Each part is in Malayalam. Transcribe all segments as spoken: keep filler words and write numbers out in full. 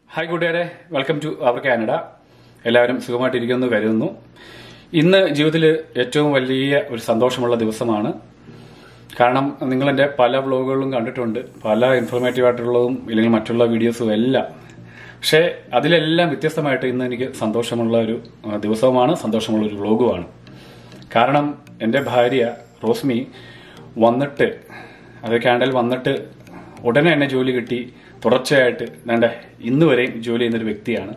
ഹായ് കൂട്ടുകാരെ, വെൽക്കം ടു അവർ കാനഡ. എല്ലാവരും സുഖമായിട്ടിരിക്കുമെന്ന് കരുതുന്നു. ഇന്ന് ജീവിതത്തിൽ ഏറ്റവും വലിയ ഒരു സന്തോഷമുള്ള ദിവസമാണ്. കാരണം നിങ്ങളെൻ്റെ പല വ്ളോഗുകളും കണ്ടിട്ടുണ്ട്, പല ഇൻഫോർമേറ്റീവ് ആയിട്ടുള്ളതും ഇല്ലെങ്കിൽ മറ്റുള്ള വീഡിയോസും എല്ലാം. പക്ഷേ അതിലെല്ലാം വ്യത്യസ്തമായിട്ട് ഇന്ന് എനിക്ക് സന്തോഷമുള്ള ഒരു ദിവസവുമാണ്, സന്തോഷമുള്ള ഒരു വ്ളോഗുമാണ്. കാരണം എൻ്റെ ഭാര്യ റോസ്മി വന്നിട്ട്, അത് കാനഡയിൽ വന്നിട്ട് ഉടനെ തന്നെ ജോലി കിട്ടി. തുടർച്ചയായിട്ട് വേണ്ട ഇന്ന് വരെയും ജോലി ചെയ്യുന്നൊരു വ്യക്തിയാണ്.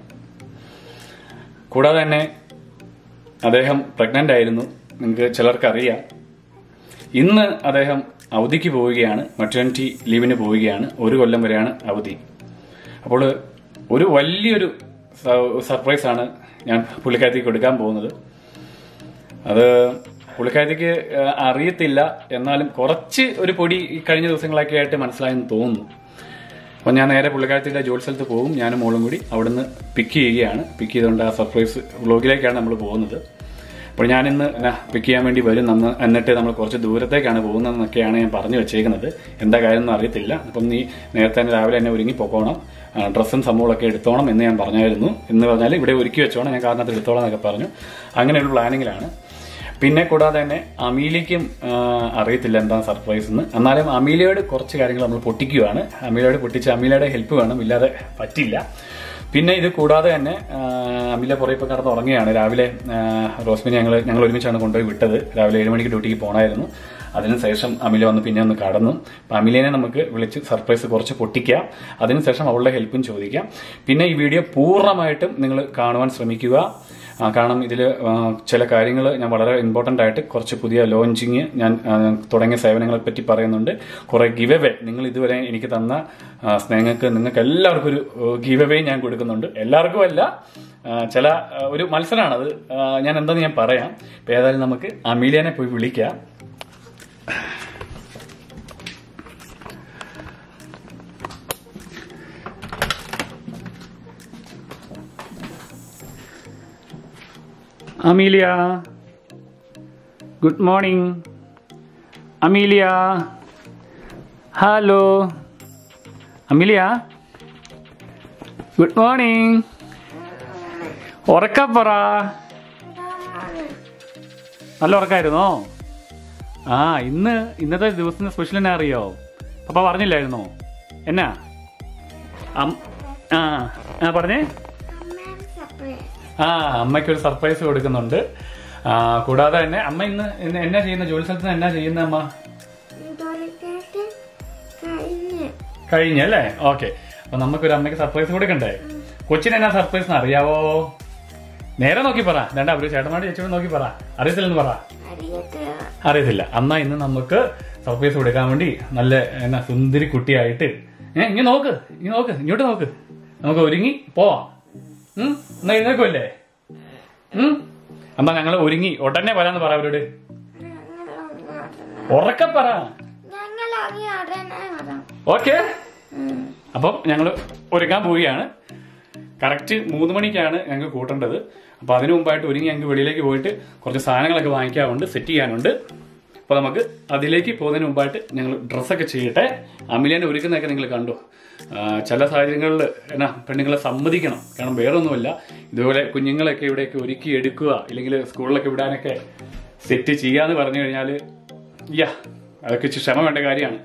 കൂടാതെ തന്നെ അദ്ദേഹം പ്രഗ്നന്റ് ആയിരുന്നു, നിങ്ങൾക്ക് ചിലർക്കറിയാം. ഇന്ന് അദ്ദേഹം അവധിക്ക് പോവുകയാണ്, മറ്റേണിറ്റി ലീവിന് പോവുകയാണ്. ഒരു കൊല്ലം വരെയാണ് അവധി. അപ്പോൾ ഒരു വലിയൊരു സർപ്രൈസാണ് ഞാൻ പുള്ളിക്കാരത്തേക്ക് കൊടുക്കാൻ പോകുന്നത്. അത് പുള്ളിക്കാരത്തേക്ക് അറിയത്തില്ല, എന്നാലും കുറച്ച് ഒരു പൊടി കഴിഞ്ഞ ദിവസങ്ങളൊക്കെ ആയിട്ട് മനസ്സിലായെന്ന് തോന്നുന്നു. അപ്പോൾ ഞാൻ നേരെ പുള്ളിക്കാരത്തിൻ്റെ ജോലി സ്ഥലത്ത് പോകും. ഞാനും മോളും കൂടി അവിടുന്ന് പിക്ക് ചെയ്യുകയാണ്. പിക്ക് ചെയ്തുകൊണ്ട് ആ സർപ്രൈസ് വ്ളോഗിലേക്കാണ് നമ്മൾ പോകുന്നത്. അപ്പോൾ ഞാനിന്ന് പിക്ക് ചെയ്യാൻ വേണ്ടി വരും, നന്ന് എന്നിട്ട് നമ്മൾ കുറച്ച് ദൂരത്തേക്കാണ് പോകുന്നതെന്നൊക്കെയാണ് ഞാൻ പറഞ്ഞു വെച്ചേക്കുന്നത്. എന്താ കാര്യമൊന്നും അറിയത്തില്ല. അപ്പം നീ നേരത്തെ തന്നെ രാവിലെ തന്നെ ഒരുങ്ങി പോകണം, ഡ്രസ്സും സംഭവങ്ങളൊക്കെ എടുത്തോണം എന്ന് ഞാൻ പറഞ്ഞായിരുന്നു. എന്ന് പറഞ്ഞാൽ ഇവിടെ ഒരുക്കി വെച്ചോണം, ഞാൻ കാരണത്ത് എടുത്തോളാം എന്നൊക്കെ പറഞ്ഞു. അങ്ങനെയുള്ള പ്ലാനിങ്ങിലാണ്. പിന്നെ കൂടാതെ തന്നെ അമീലിയയ്ക്കും അറിയത്തില്ല എന്താണ് സർപ്രൈസ് എന്ന്. എന്നാലും അമീലിയയോട് കുറച്ച് കാര്യങ്ങൾ നമ്മൾ പൊട്ടിക്കുകയാണ്. അമീലിയയോട് പൊട്ടിച്ച് അമീലിയയുടെ ഹെൽപ്പ് വേണം, ഇല്ലാതെ പറ്റില്ല. പിന്നെ ഇത് കൂടാതെ തന്നെ അമീലിയ പുറകെ ഇപ്പോൾ കിടന്ന് ഉറങ്ങുകയാണ്. രാവിലെ റോസ്മിനെ ഞങ്ങൾ ഞങ്ങൾ ഒരുമിച്ചാണ് കൊണ്ടുപോയി വിട്ടത്. രാവിലെ ഏഴ് മണിക്ക് ഡ്യൂട്ടിക്ക് പോകണമായിരുന്നു. അതിനുശേഷം അമീലിയ വന്ന് പിന്നെ ഒന്ന് കടന്നു. അപ്പം അമീലിയനെ നമുക്ക് വിളിച്ച് സർപ്രൈസ് കുറച്ച് പൊട്ടിക്കാം. അതിനുശേഷം അവളുടെ ഹെൽപ്പും ചോദിക്കാം. പിന്നെ ഈ വീഡിയോ പൂർണ്ണമായിട്ടും നിങ്ങൾ കാണുവാൻ ശ്രമിക്കുക. കാരണം ഇതിൽ ചില കാര്യങ്ങൾ ഞാൻ വളരെ ഇമ്പോർട്ടൻ്റ് ആയിട്ട് കുറച്ച് പുതിയ ലോഞ്ചിങ് ഞാൻ തുടങ്ങിയ സേവനങ്ങളെ പറ്റി പറയുന്നുണ്ട്. കുറെ ഗിവ് അവേ, നിങ്ങൾ ഇതുവരെ എനിക്ക് തന്ന സ്നേഹങ്ങൾക്ക് നിങ്ങൾക്ക് എല്ലാവർക്കും ഒരു ഗിവ് അവേ ഞാൻ കൊടുക്കുന്നുണ്ട്. എല്ലാവർക്കും അല്ല, ചില ഒരു മത്സരമാണത്. ഞാൻ എന്താന്ന് ഞാൻ പറയാം. ഇപ്പം ഏതായാലും നമുക്ക് അമീലിയനെ പോയി വിളിക്കാം. Amelia, good morning. Amelia, hello Amelia, good morning. ഉറക്കപ്പറ. നല്ല ഉറക്കായിരുന്നോ? ആ, ഇന്ന് ഇന്നത്തെ ദിവസത്തിന്റെ സ്പെഷ്യൽ എന്നാ അറിയോ? പപ്പ പറഞ്ഞില്ലായിരുന്നോ? എന്നാ? ആ പറഞ്ഞേ. ആ, അമ്മയ്ക്കൊരു സർപ്രൈസ് കൊടുക്കുന്നുണ്ട്. കൂടാതെ തന്നെ അമ്മ ഇന്ന് എന്നാ ചെയ്യുന്ന, ജോലി സ്ഥലത്ത് എന്നാ ചെയ്യുന്ന അമ്മ? കഴിഞ്ഞല്ലേ? ഓക്കെ. അപ്പൊ നമുക്കൊരു അമ്മയ്ക്ക് സർപ്രൈസ് കൊടുക്കണ്ടേ? കൊച്ചിന് എന്നാ സർപ്രൈസ് എന്ന് അറിയാവോ? നേരെ നോക്കി പറ. രണ്ട അവര് ചേട്ടന്മാരുടെ ചേച്ചിയോട് നോക്കി പറ. അറിയത്തില്ലെന്ന് പറ. അറിയത്തില്ല. അമ്മ ഇന്ന് നമുക്ക് സർപ്രൈസ് കൊടുക്കാൻ വേണ്ടി നല്ല എന്നാ സുന്ദരി കുട്ടിയായിട്ട് ഏഹ് ഇങ്ങനെ നോക്ക്, ഇങ്ങനെ നോക്ക്, ഇങ്ങോട്ട് നോക്ക്. നമുക്ക് ഒരുങ്ങി പോവാം. എന്നാ എഴുന്നേക്കുമല്ലേ? ഉം അമ്മ ഞങ്ങൾ ഒരുങ്ങി ഉടനെ വരാന്ന് പറ അവരോട്. ഉറക്കെ പറ. ഓക്കെ. അപ്പം ഞങ്ങൾ ഒരുങ്ങാൻ പോവുകയാണ്. കറക്റ്റ് മൂന്ന് മണിക്കാണ് ഞങ്ങൾക്ക് കൂട്ടേണ്ടത്. അപ്പൊ അതിനു മുമ്പായിട്ട് ഒരുങ്ങി ഞങ്ങൾക്ക് വെളിയിലേക്ക് പോയിട്ട് കുറച്ച് സാധനങ്ങളൊക്കെ വാങ്ങിക്കാറുണ്ട്, സെറ്റ് ചെയ്യാനുണ്ട്. അപ്പൊ നമുക്ക് അതിലേക്ക് പോകുന്നതിന് മുമ്പായിട്ട് ഞങ്ങൾ ഡ്രസ്സൊക്കെ ചെയ്യട്ടെ. അമീലിയനെ ഒരുക്കുന്നതൊക്കെ നിങ്ങൾ കണ്ടു. ചില സാഹചര്യങ്ങളിൽ എന്നാ പെണ്ണുങ്ങളെ സമ്മതിക്കണം. കാരണം വേറൊന്നുമില്ല, ഇതുപോലെ കുഞ്ഞുങ്ങളൊക്കെ ഇവിടേക്ക് ഒരുക്കി എടുക്കുക, ഇല്ലെങ്കിൽ സ്കൂളിലൊക്കെ വിടാനൊക്കെ സെറ്റ് ചെയ്യാന്ന് പറഞ്ഞു കഴിഞ്ഞാൽ യാ അതൊക്കെ ക്ഷമ വേണ്ട കാര്യമാണ്.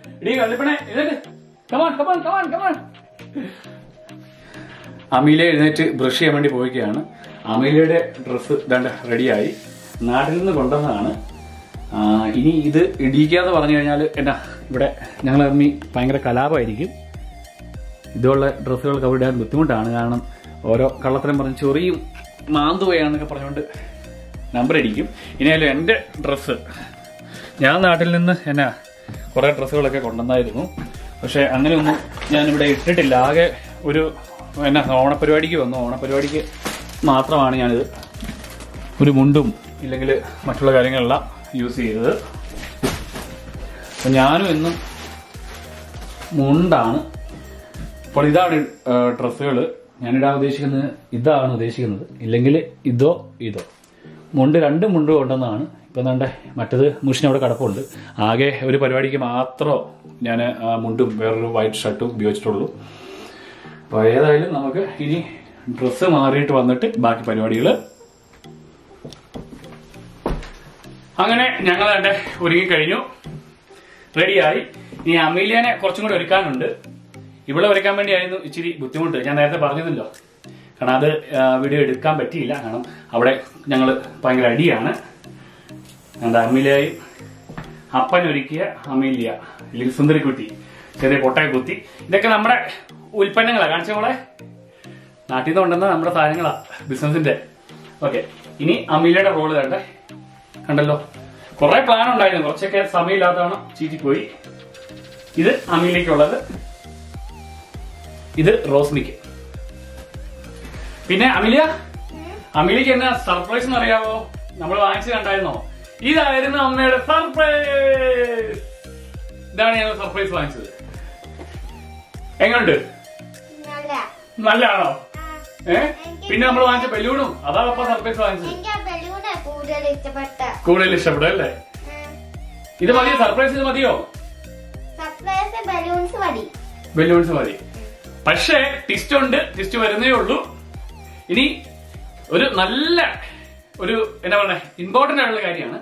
അമീലിയ എഴുന്നേറ്റ് ബ്രഷ് ചെയ്യാൻ വേണ്ടി പോവുകയാണ്. അമീലിയയുടെ ഡ്രസ്സ് ഇതാണ്ട് റെഡിയായി, നാട്ടിൽ നിന്ന് കൊണ്ടുവന്നതാണ്. ഇനി ഇത് ഇടിക്കാന്ന് പറഞ്ഞു കഴിഞ്ഞാൽ എന്നാ ഇവിടെ ഞങ്ങൾ അമ്മി ഭയങ്കര കലാപമായിരിക്കും. ഇതുള്ള ഡ്രസ്സുകൾക്ക് അവിടെ ഇടാൻ ബുദ്ധിമുട്ടാണ്. കാരണം ഓരോ കള്ളത്തരം പറഞ്ഞ് ചൊറിയും മാന്തുകയാണെന്നൊക്കെ പറഞ്ഞുകൊണ്ട് നമ്പർ അടിക്കും. ഇനിയാലും എൻ്റെ ഡ്രസ്സ് ഞാൻ നാട്ടിൽ നിന്ന് എന്നാ കുറേ ഡ്രസ്സുകളൊക്കെ കൊണ്ടുവന്നായിരുന്നു. പക്ഷെ അങ്ങനെയൊന്നും ഞാനിവിടെ ഇട്ടിട്ടില്ല. ആകെ ഒരു എന്നാ ഓണപ്പരിപാടിക്ക് വന്നു, ഓണപ്പരിപാടിക്ക് മാത്രമാണ് ഞാനിത് ഒരു മുണ്ടും ഇല്ലെങ്കിൽ മറ്റുള്ള കാര്യങ്ങളെല്ലാം യൂസ് ചെയ്തത്. അപ്പം ഞാനും എന്നും മുണ്ടാണ്. അപ്പോൾ ഇതാണ് ഡ്രസ്സുകൾ. ഞാനിടാൻ ഉദ്ദേശിക്കുന്നത് ഇതാണ് ഉദ്ദേശിക്കുന്നത്, ഇല്ലെങ്കിൽ ഇതോ ഇതോ. മുണ്ട് രണ്ട് മുണ്ട് കൊണ്ടുവന്നതാണ്. ഇപ്പം എന്താണ്ട് മറ്റത് മുഷിന് അവിടെ കിടപ്പുണ്ട്. ആകെ ഒരു പരിപാടിക്ക് മാത്രമേ ഞാൻ മുണ്ടും വേറൊരു വൈറ്റ് ഷർട്ടും ഉപയോഗിച്ചിട്ടുള്ളൂ. അപ്പൊ ഏതായാലും നമുക്ക് ഇനി ഡ്രസ്സ് മാറിയിട്ട് വന്നിട്ട് ബാക്കി പരിപാടികള്. അങ്ങനെ ഞങ്ങൾ അവിടെ ഒരുങ്ങി കഴിഞ്ഞു, റെഡിയായി. ഇനി അമീലിയനെ കുറച്ചും കൂടി ഒരുക്കാനുണ്ട്. ഇവിടെ ഒരുക്കാൻ വേണ്ടിയായിരുന്നു ഇച്ചിരി ബുദ്ധിമുട്ട്, ഞാൻ നേരത്തെ പറഞ്ഞിരുന്നല്ലോ. കാരണം അത് വീഡിയോ എടുക്കാൻ പറ്റിയില്ല, കാരണം അവിടെ ഞങ്ങൾ ഭയങ്കര അടിയാണ്. എന്താ അമീലിയായി അപ്പനൊരുക്കിയ അമീലിയ അല്ലെങ്കിൽ സുന്ദരിക്കുട്ടി, ചെറിയ പൊട്ടയക്കുത്തി, ഇതൊക്കെ നമ്മുടെ ഉൽപ്പന്നങ്ങളാണ്. കാണിച്ച മോളെ, നാട്ടിൽ നിന്ന് കൊണ്ടുവന്ന നമ്മുടെ സാധനങ്ങളാ, ബിസിനസിന്റെ. ഓക്കെ, ഇനി അമീലിയുടെ റോള് കണ്ടേ, കണ്ടല്ലോ. കുറെ പ്ലാൻ ഉണ്ടായിരുന്നു, കുറച്ചൊക്കെ സമയമില്ലാത്തതാണ് ചീറ്റിപ്പോയി. ഇത് അമീലിക്കുള്ളത്, ഇത് റോസ്മിക്ക്. പിന്നെ അമീലിയ, അമീലിക്ക് എന്നാ സർപ്രൈസ് എന്ന് അറിയാവോ? നമ്മൾ വാങ്ങിച്ചു കണ്ടായിരുന്നോ? ഇതായിരുന്നു അമ്മയുടെ സർപ്രൈസ്. ഇതാണ് ഞങ്ങൾ സർപ്രൈസ് വാങ്ങിച്ചത്. എങ്ങനുണ്ട്? നല്ലതാണോ? ഏഹ് പിന്നെ നമ്മൾ വാങ്ങിച്ച ബലൂണും അതാണ് അപ്പൊ സർപ്രൈസ് വാങ്ങിച്ചത്. കൂടുതൽ ഇഷ്ടപ്പെടും അല്ലേ? ഇത് മതിയോ സർപ്രൈസ്? ഇത് മതിയോ? ബലൂൺസ് മതി. പക്ഷേ ട്വിസ്റ്റ് ഉണ്ട്, ട്വിസ്റ്റ് വരുന്നേ ഉള്ളൂ. ഇനി ഒരു നല്ല ഒരു എന്താ പറയുക ഇമ്പോർട്ടന്റ് ആയിട്ടുള്ള കാര്യമാണ്.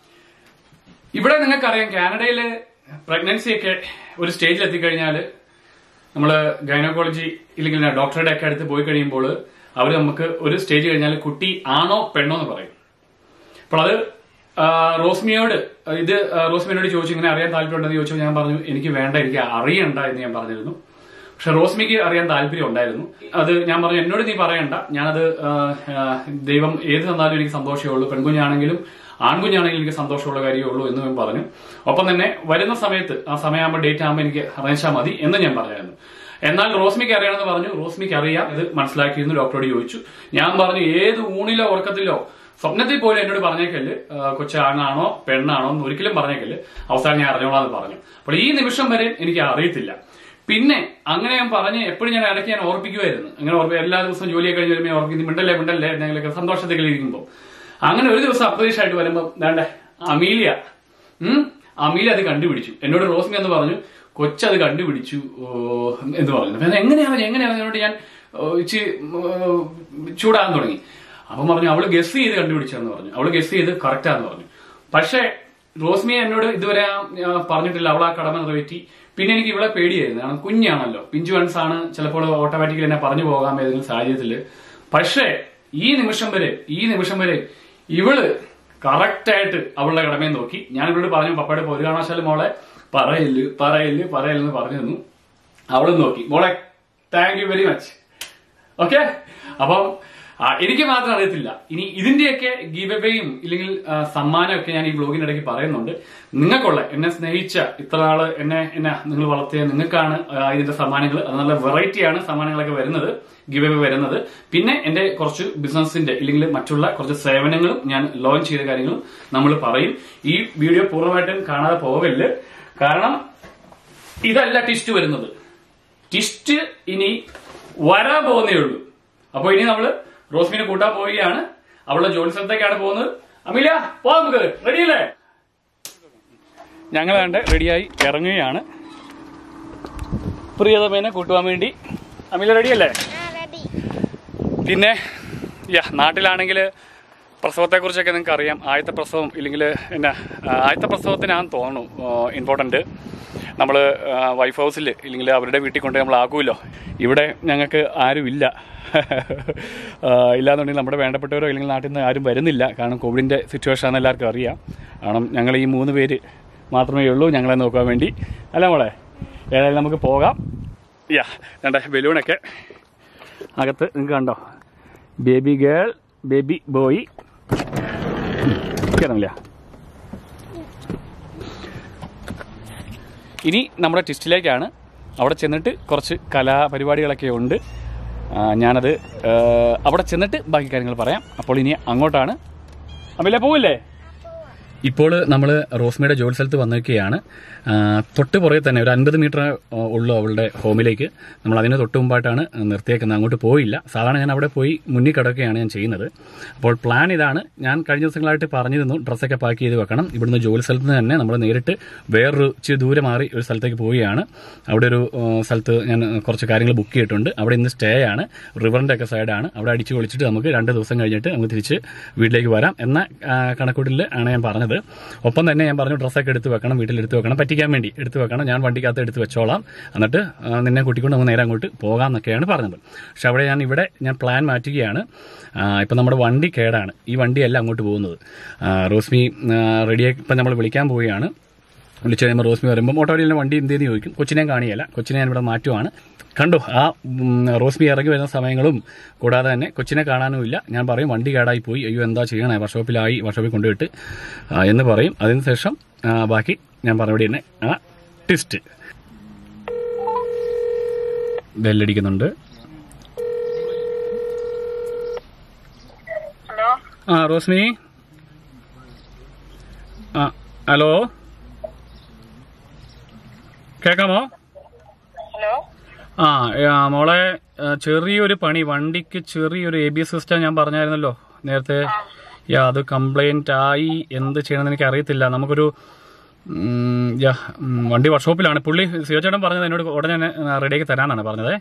ഇവിടെ നിങ്ങൾക്കറിയാം, കാനഡയില് പ്രഗ്നൻസി ഒക്കെ ഒരു സ്റ്റേജിൽ എത്തിക്കഴിഞ്ഞാല് നമ്മള് ഗൈനക്കോളജി ഇല്ലെങ്കിൽ ഡോക്ടറുടെ ഒക്കെ അടുത്ത് പോയി കഴിയുമ്പോൾ അവർ നമുക്ക് ഒരു സ്റ്റേജ് കഴിഞ്ഞാൽ കുട്ടി ആണോ പെണ്ണോ എന്ന് പറയും. അപ്പോൾ അത് റോസ്മിയോട് ഇത് റോസ്മിയോട് ചോദിച്ചു, ഇങ്ങനെ അറിയാൻ താല്പര്യമുണ്ടെന്ന് ചോദിച്ചു. ഞാൻ പറഞ്ഞു എനിക്ക് വേണ്ട, എനിക്ക് അറിയണ്ട എന്ന് ഞാൻ പറഞ്ഞിരുന്നു. പക്ഷെ റോസ്മിക്ക് അറിയാൻ താല്പര്യം ഉണ്ടായിരുന്നു. അത് ഞാൻ പറഞ്ഞു എന്നോട് നീ പറയണ്ട, ഞാനത് ദൈവം ഏത് തന്നാലും എനിക്ക് സന്തോഷമേ ഉള്ളൂ, പെൺകുഞ്ഞാണെങ്കിലും ആൺകുഞ്ഞാണെങ്കിലും എനിക്ക് സന്തോഷമുള്ള കാര്യമേ ഉള്ളൂ എന്ന് ഞാൻ പറഞ്ഞു. ഒപ്പം തന്നെ വരുന്ന സമയത്ത് ആ സമയമാകുമ്പോൾ ഡേറ്റ് ആകുമ്പോൾ എനിക്ക് അറിയിച്ചാൽ മതി എന്ന് ഞാൻ പറഞ്ഞായിരുന്നു. എന്നാൽ റോസ്മിക്ക് അറിയണമെന്ന് പറഞ്ഞു. റോസ്മിക്ക് അറിയാം, ഇത് മനസ്സിലാക്കിയിരുന്നു. ഡോക്ടറോട് ചോദിച്ചു. ഞാൻ പറഞ്ഞു ഏത് ഊണിലോ ഉറക്കത്തിലോ സ്വപ്നത്തിൽ പോലും എന്നോട് പറഞ്ഞേക്കല്ല് കൊച്ചാണാണോ പെണ്ണാണോ എന്ന് ഒരിക്കലും പറഞ്ഞേക്കല്ല്, അവസാനം ഞാൻ അറിഞ്ഞോളാന്ന് പറഞ്ഞു. അപ്പോൾ ഈ നിമിഷം വരെ എനിക്ക് അറിയത്തില്ല. പിന്നെ അങ്ങനെ ഞാൻ പറഞ്ഞ് എപ്പോഴും ഞാൻ ഇടയ്ക്ക് ഞാൻ ഓർപ്പിക്കുമായിരുന്നു. അങ്ങനെ ഓർപ്പിക്കും, എല്ലാ ദിവസവും ജോലിയൊക്കെ കഴിഞ്ഞ് വരുമ്പോൾ ഓർപ്പിക്കും മിണ്ടല്ലേ മിണ്ടല്ലേ എന്തെങ്കിലുമൊക്കെ സന്തോഷത്തിൽ ഇരിക്കുമ്പോൾ. അങ്ങനെ ഒരു ദിവസം അപ്രതീക്ഷയായിട്ട് വരുമ്പോൾ വേണ്ട അമീലിയ ഉം അമീലിയ അത് കണ്ടുപിടിച്ചു. എന്നോട് റോസ്മി എന്ന് പറഞ്ഞു കൊച്ചത് കണ്ടുപിടിച്ചു എന്ന് പറഞ്ഞു. എങ്ങനെയാണ് എങ്ങനെയാണ് എന്നോട് ഞാൻ ഇച്ചി ചൂടാകാൻ തുടങ്ങി. അപ്പം പറഞ്ഞു അവള് ഗസ് ചെയ്ത് കണ്ടുപിടിച്ചെന്ന് പറഞ്ഞു. അവള് ഗസ് ചെയ്ത് കറക്റ്റാന്ന് പറഞ്ഞു. പക്ഷേ റോസ്മി എന്നോട് ഇതുവരെ പറഞ്ഞിട്ടില്ല, അവൾ ആ കടമ നിറവേറ്റി. പിന്നെ എനിക്ക് ഇവളെ പേടിയായിരുന്നു, കാരണം കുഞ്ഞാണല്ലോ, പിഞ്ചു വൺസ് ആണ്, ചിലപ്പോൾ ഓട്ടോമാറ്റിക്കലി എന്നെ പറഞ്ഞു പോകാൻ ഏതെങ്കിലും സാഹചര്യത്തില്. പക്ഷേ ഈ നിമിഷം വരെ ഈ നിമിഷം വരെ ഇവള് കറക്റ്റായിട്ട് അവളുടെ കടമയെ നോക്കി. ഞാൻ ഇവളോട് പറഞ്ഞു പപ്പയുടെ ഒരു കാരണവശാലും മോളെ പറയില്ല പറയില്ല പറയില്ലെന്ന് പറഞ്ഞു തന്നു. അവളും നോക്കി. മോളെ thank you very much. Okay, അപ്പം എനിക്ക് മാത്രം അറിയത്തില്ല. ഇനി ഇതിന്റെയൊക്കെ ഗീവ് എവേയും ഇല്ലെങ്കിൽ സമ്മാനമൊക്കെ ഞാൻ ഈ ബ്ലോഗിന്റെ ഇടയ്ക്ക് പറയുന്നുണ്ട്. നിങ്ങൾക്കുള്ള എന്നെ സ്നേഹിച്ച ഇത്ര നാള് എന്നെ എന്നെ നിങ്ങൾ വളർത്തിയ നിങ്ങൾക്കാണ് ഇതിന്റെ സമ്മാനങ്ങൾ. അത് നല്ല വെറൈറ്റിയാണ് സമ്മാനങ്ങളൊക്കെ വരുന്നത്, ഗീവ് എവേ വരുന്നത്. പിന്നെ എന്റെ കുറച്ച് ബിസിനസിന്റെ ഇല്ലെങ്കിൽ മറ്റുള്ള കുറച്ച് സേവനങ്ങളും ഞാൻ ലോഞ്ച് ചെയ്ത കാര്യങ്ങളും നമ്മൾ പറയും. ഈ വീഡിയോ പൂർണ്ണമായിട്ടും കാണാതെ പോകല്ല്, കാരണം ഇതല്ല ട്വിസ്റ്റ് വരുന്നത്. ട്വിസ്റ്റ് ഇനി വരാൻ പോകുന്നേ ഉള്ളൂ. അപ്പൊ ഇനി നമ്മള് റോസ്മിനെ കൂട്ടാൻ പോവുകയാണ്. അവളുടെ ജോലി സ്ഥലത്തേക്കാണ് പോകുന്നത്. അമീലിയ പോവാം, നമുക്ക് റെഡിയല്ലേ? ഞങ്ങൾ കണ്ട് റെഡിയായി ഇറങ്ങുകയാണ് പ്രിയതമേനെ കൂട്ടുവാൻ വേണ്ടി. അമീലിയ റെഡിയല്ലേ? പിന്നെ യാ നാട്ടിലാണെങ്കിൽ പ്രസവത്തെക്കുറിച്ചൊക്കെ നിങ്ങൾക്ക് അറിയാം. ആദ്യത്തെ പ്രസവം ഇല്ലെങ്കിൽ എന്നാ ആദ്യത്തെ പ്രസവത്തിനാണെന്ന് തോന്നുന്നു ഇമ്പോർട്ടൻറ്റ്. നമ്മൾ വൈഫ് ഹൗസിൽ ഇല്ലെങ്കിൽ അവരുടെ വീട്ടിൽ കൊണ്ട് നമ്മൾ ആക്കുമല്ലോ. ഇവിടെ ഞങ്ങൾക്ക് ആരുമില്ല. ഇല്ലാന്നുണ്ടെങ്കിൽ നമ്മുടെ വേണ്ടപ്പെട്ടവരോ ഇല്ലെങ്കിൽ നാട്ടിൽ നിന്ന് ആരും വരുന്നില്ല. കാരണം കോവിഡിൻ്റെ സിറ്റുവേഷൻ ആണെന്ന് എല്ലാവർക്കും അറിയാം. കാരണം ഞങ്ങൾ ഈ മൂന്ന് പേര് മാത്രമേ ഉള്ളൂ ഞങ്ങളെ നോക്കാൻ വേണ്ടി. അല്ല മോളെ, ഏതായാലും നമുക്ക് പോകാം. യാ രണ്ട് ബലൂണൊക്കെ അകത്ത് നിങ്ങൾക്ക് കണ്ടോ, ബേബി ഗേൾ ബേബി ബോയ് കയറുന്നില്ല. ഇനി നമ്മുടെ ട്വിസ്റ്റിലേക്കാണ്. അവിടെ ചെന്നിട്ട് കുറച്ച് കലാപരിപാടികളൊക്കെ ഉണ്ട്. ഞാനത് അവിടെ ചെന്നിട്ട് ബാക്കി കാര്യങ്ങൾ പറയാം. അപ്പോൾ ഇനി അങ്ങോട്ടാണ്. അമീലിയ പോവില്ലേ? ഇപ്പോൾ നമ്മൾ റോസ്മിയുടെ ജോലി സ്ഥലത്ത് വന്നിരിക്കുകയാണ്. തൊട്ട് പുറകെ തന്നെ ഒരു അൻപത് മീറ്റർ ഉള്ളൂ അവളുടെ ഹോമിലേക്ക്. നമ്മൾ അതിന് തൊട്ട് മുമ്പായിട്ടാണ് നിർത്തിയേക്കുന്നത്. അങ്ങോട്ട് പോയില്ല. സാധാരണ ഞാൻ അവിടെ പോയി മുന്നിൽ കിടക്കുകയാണ് ഞാൻ ചെയ്യുന്നത്. അപ്പോൾ പ്ലാൻ ഇതാണ്. ഞാൻ കഴിഞ്ഞ ദിവസങ്ങളായിട്ട് പറഞ്ഞിരുന്നു ഡ്രസ്സൊക്കെ പാക്ക് ചെയ്ത് വെക്കണം. ഇവിടുന്ന് ജോലി സ്ഥലത്ത് നിന്ന് തന്നെ നമ്മൾ നേരിട്ട് വേറൊരു ഇച്ചിരി ദൂരെ മാറി ഒരു സ്ഥലത്തേക്ക് പോവുകയാണ്. അവിടെ ഒരു സ്ഥലത്ത് ഞാൻ കുറച്ച് കാര്യങ്ങൾ ബുക്ക് ചെയ്തിട്ടുണ്ട്. അവിടെ ഇന്ന് സ്റ്റേ ആണ്. റിവറിൻ്റെ ഒക്കെ സൈഡാണ്. അവിടെ അടിച്ച് പൊളിച്ചിട്ട് നമുക്ക് രണ്ട് ദിവസം കഴിഞ്ഞിട്ട് നമുക്ക് തിരിച്ച് വീട്ടിലേക്ക് വരാം എന്ന കണക്കൂട്ടിൽ ആണ് ഞാൻ പറഞ്ഞത്. ഒപ്പം തന്നെ ഞാൻ പറഞ്ഞു ഡ്രസ്സൊക്കെ എടുത്ത് വെക്കണം, വീട്ടിലെടുത്ത് വെക്കണം, പറ്റിക്കാൻ വേണ്ടി എടുത്ത് വെക്കണം, ഞാൻ വണ്ടിക്കകത്ത് എടുത്ത് വെച്ചോളാം, എന്നിട്ട് നിന്നെ കൂട്ടിക്കൊണ്ട് നമുക്ക് നേരെ അങ്ങോട്ട് പോകാം എന്നൊക്കെയാണ് പറഞ്ഞത്. പക്ഷെ അവിടെ ഞാൻ ഇവിടെ ഞാൻ പ്ലാൻ മാറ്റുകയാണ്. ഇപ്പം നമ്മുടെ വണ്ടി കേടാണ്. ഈ വണ്ടിയല്ല അങ്ങോട്ട് പോകുന്നത്. റോസ്മി റെഡിയായി ഇപ്പം നമ്മൾ വിളിക്കാൻ പോവുകയാണ്. വിളിച്ചു കഴിയുമ്പോൾ റോസ്മി വരുമ്പോൾ ഓട്ടോയിൽ വണ്ടി എന്തെന്ന് ചോദിക്കും. കൊച്ചിനെ കാണിയല്ല, കൊച്ചിനെ ഞാൻ ഇവിടെ മാറ്റുവാണ്. കണ്ടു ആ റോസ്മി ഇറങ്ങി വരുന്ന സമയങ്ങളും കൂടാതെ തന്നെ കൊച്ചിനെ കാണാനുമില്ല. ഞാൻ പറയും വണ്ടി കേടായി പോയി, അയ്യോ എന്താ ചെയ്യണേ, വർക്ക്ഷോപ്പിലായി, വർക്ക്ഷോപ്പിൽ കൊണ്ടുപോയിട്ട് എന്ന് പറയും. അതിനുശേഷം ബാക്കി ഞാൻ പറഞ്ഞവിടെ തന്നെ ആ ട്വിസ്റ്റ്. ബെല്ലടിക്കുന്നുണ്ട്. ആ റോസ്മി, ആ ഹലോ, കേൾക്കാമോ? ആ മോളെ, ചെറിയൊരു പണി, വണ്ടിക്ക് ചെറിയൊരു എ ബി എസ് സിസ്റ്റം ഞാൻ പറഞ്ഞായിരുന്നല്ലോ നേരത്തെ. യാ അത് കംപ്ലൈന്റ് ആയി. എന്ത് ചെയ്യണമെന്ന് എനിക്ക് അറിയത്തില്ല. നമുക്കൊരു യാ വണ്ടി വർക്ക്ഷോപ്പിലാണ്. പുള്ളി സിയോചേട്ടൻ പറഞ്ഞത് എന്നോട് ഉടനെ തന്നെ റെഡിയാക്കി തരാന്നാണ് പറഞ്ഞത്.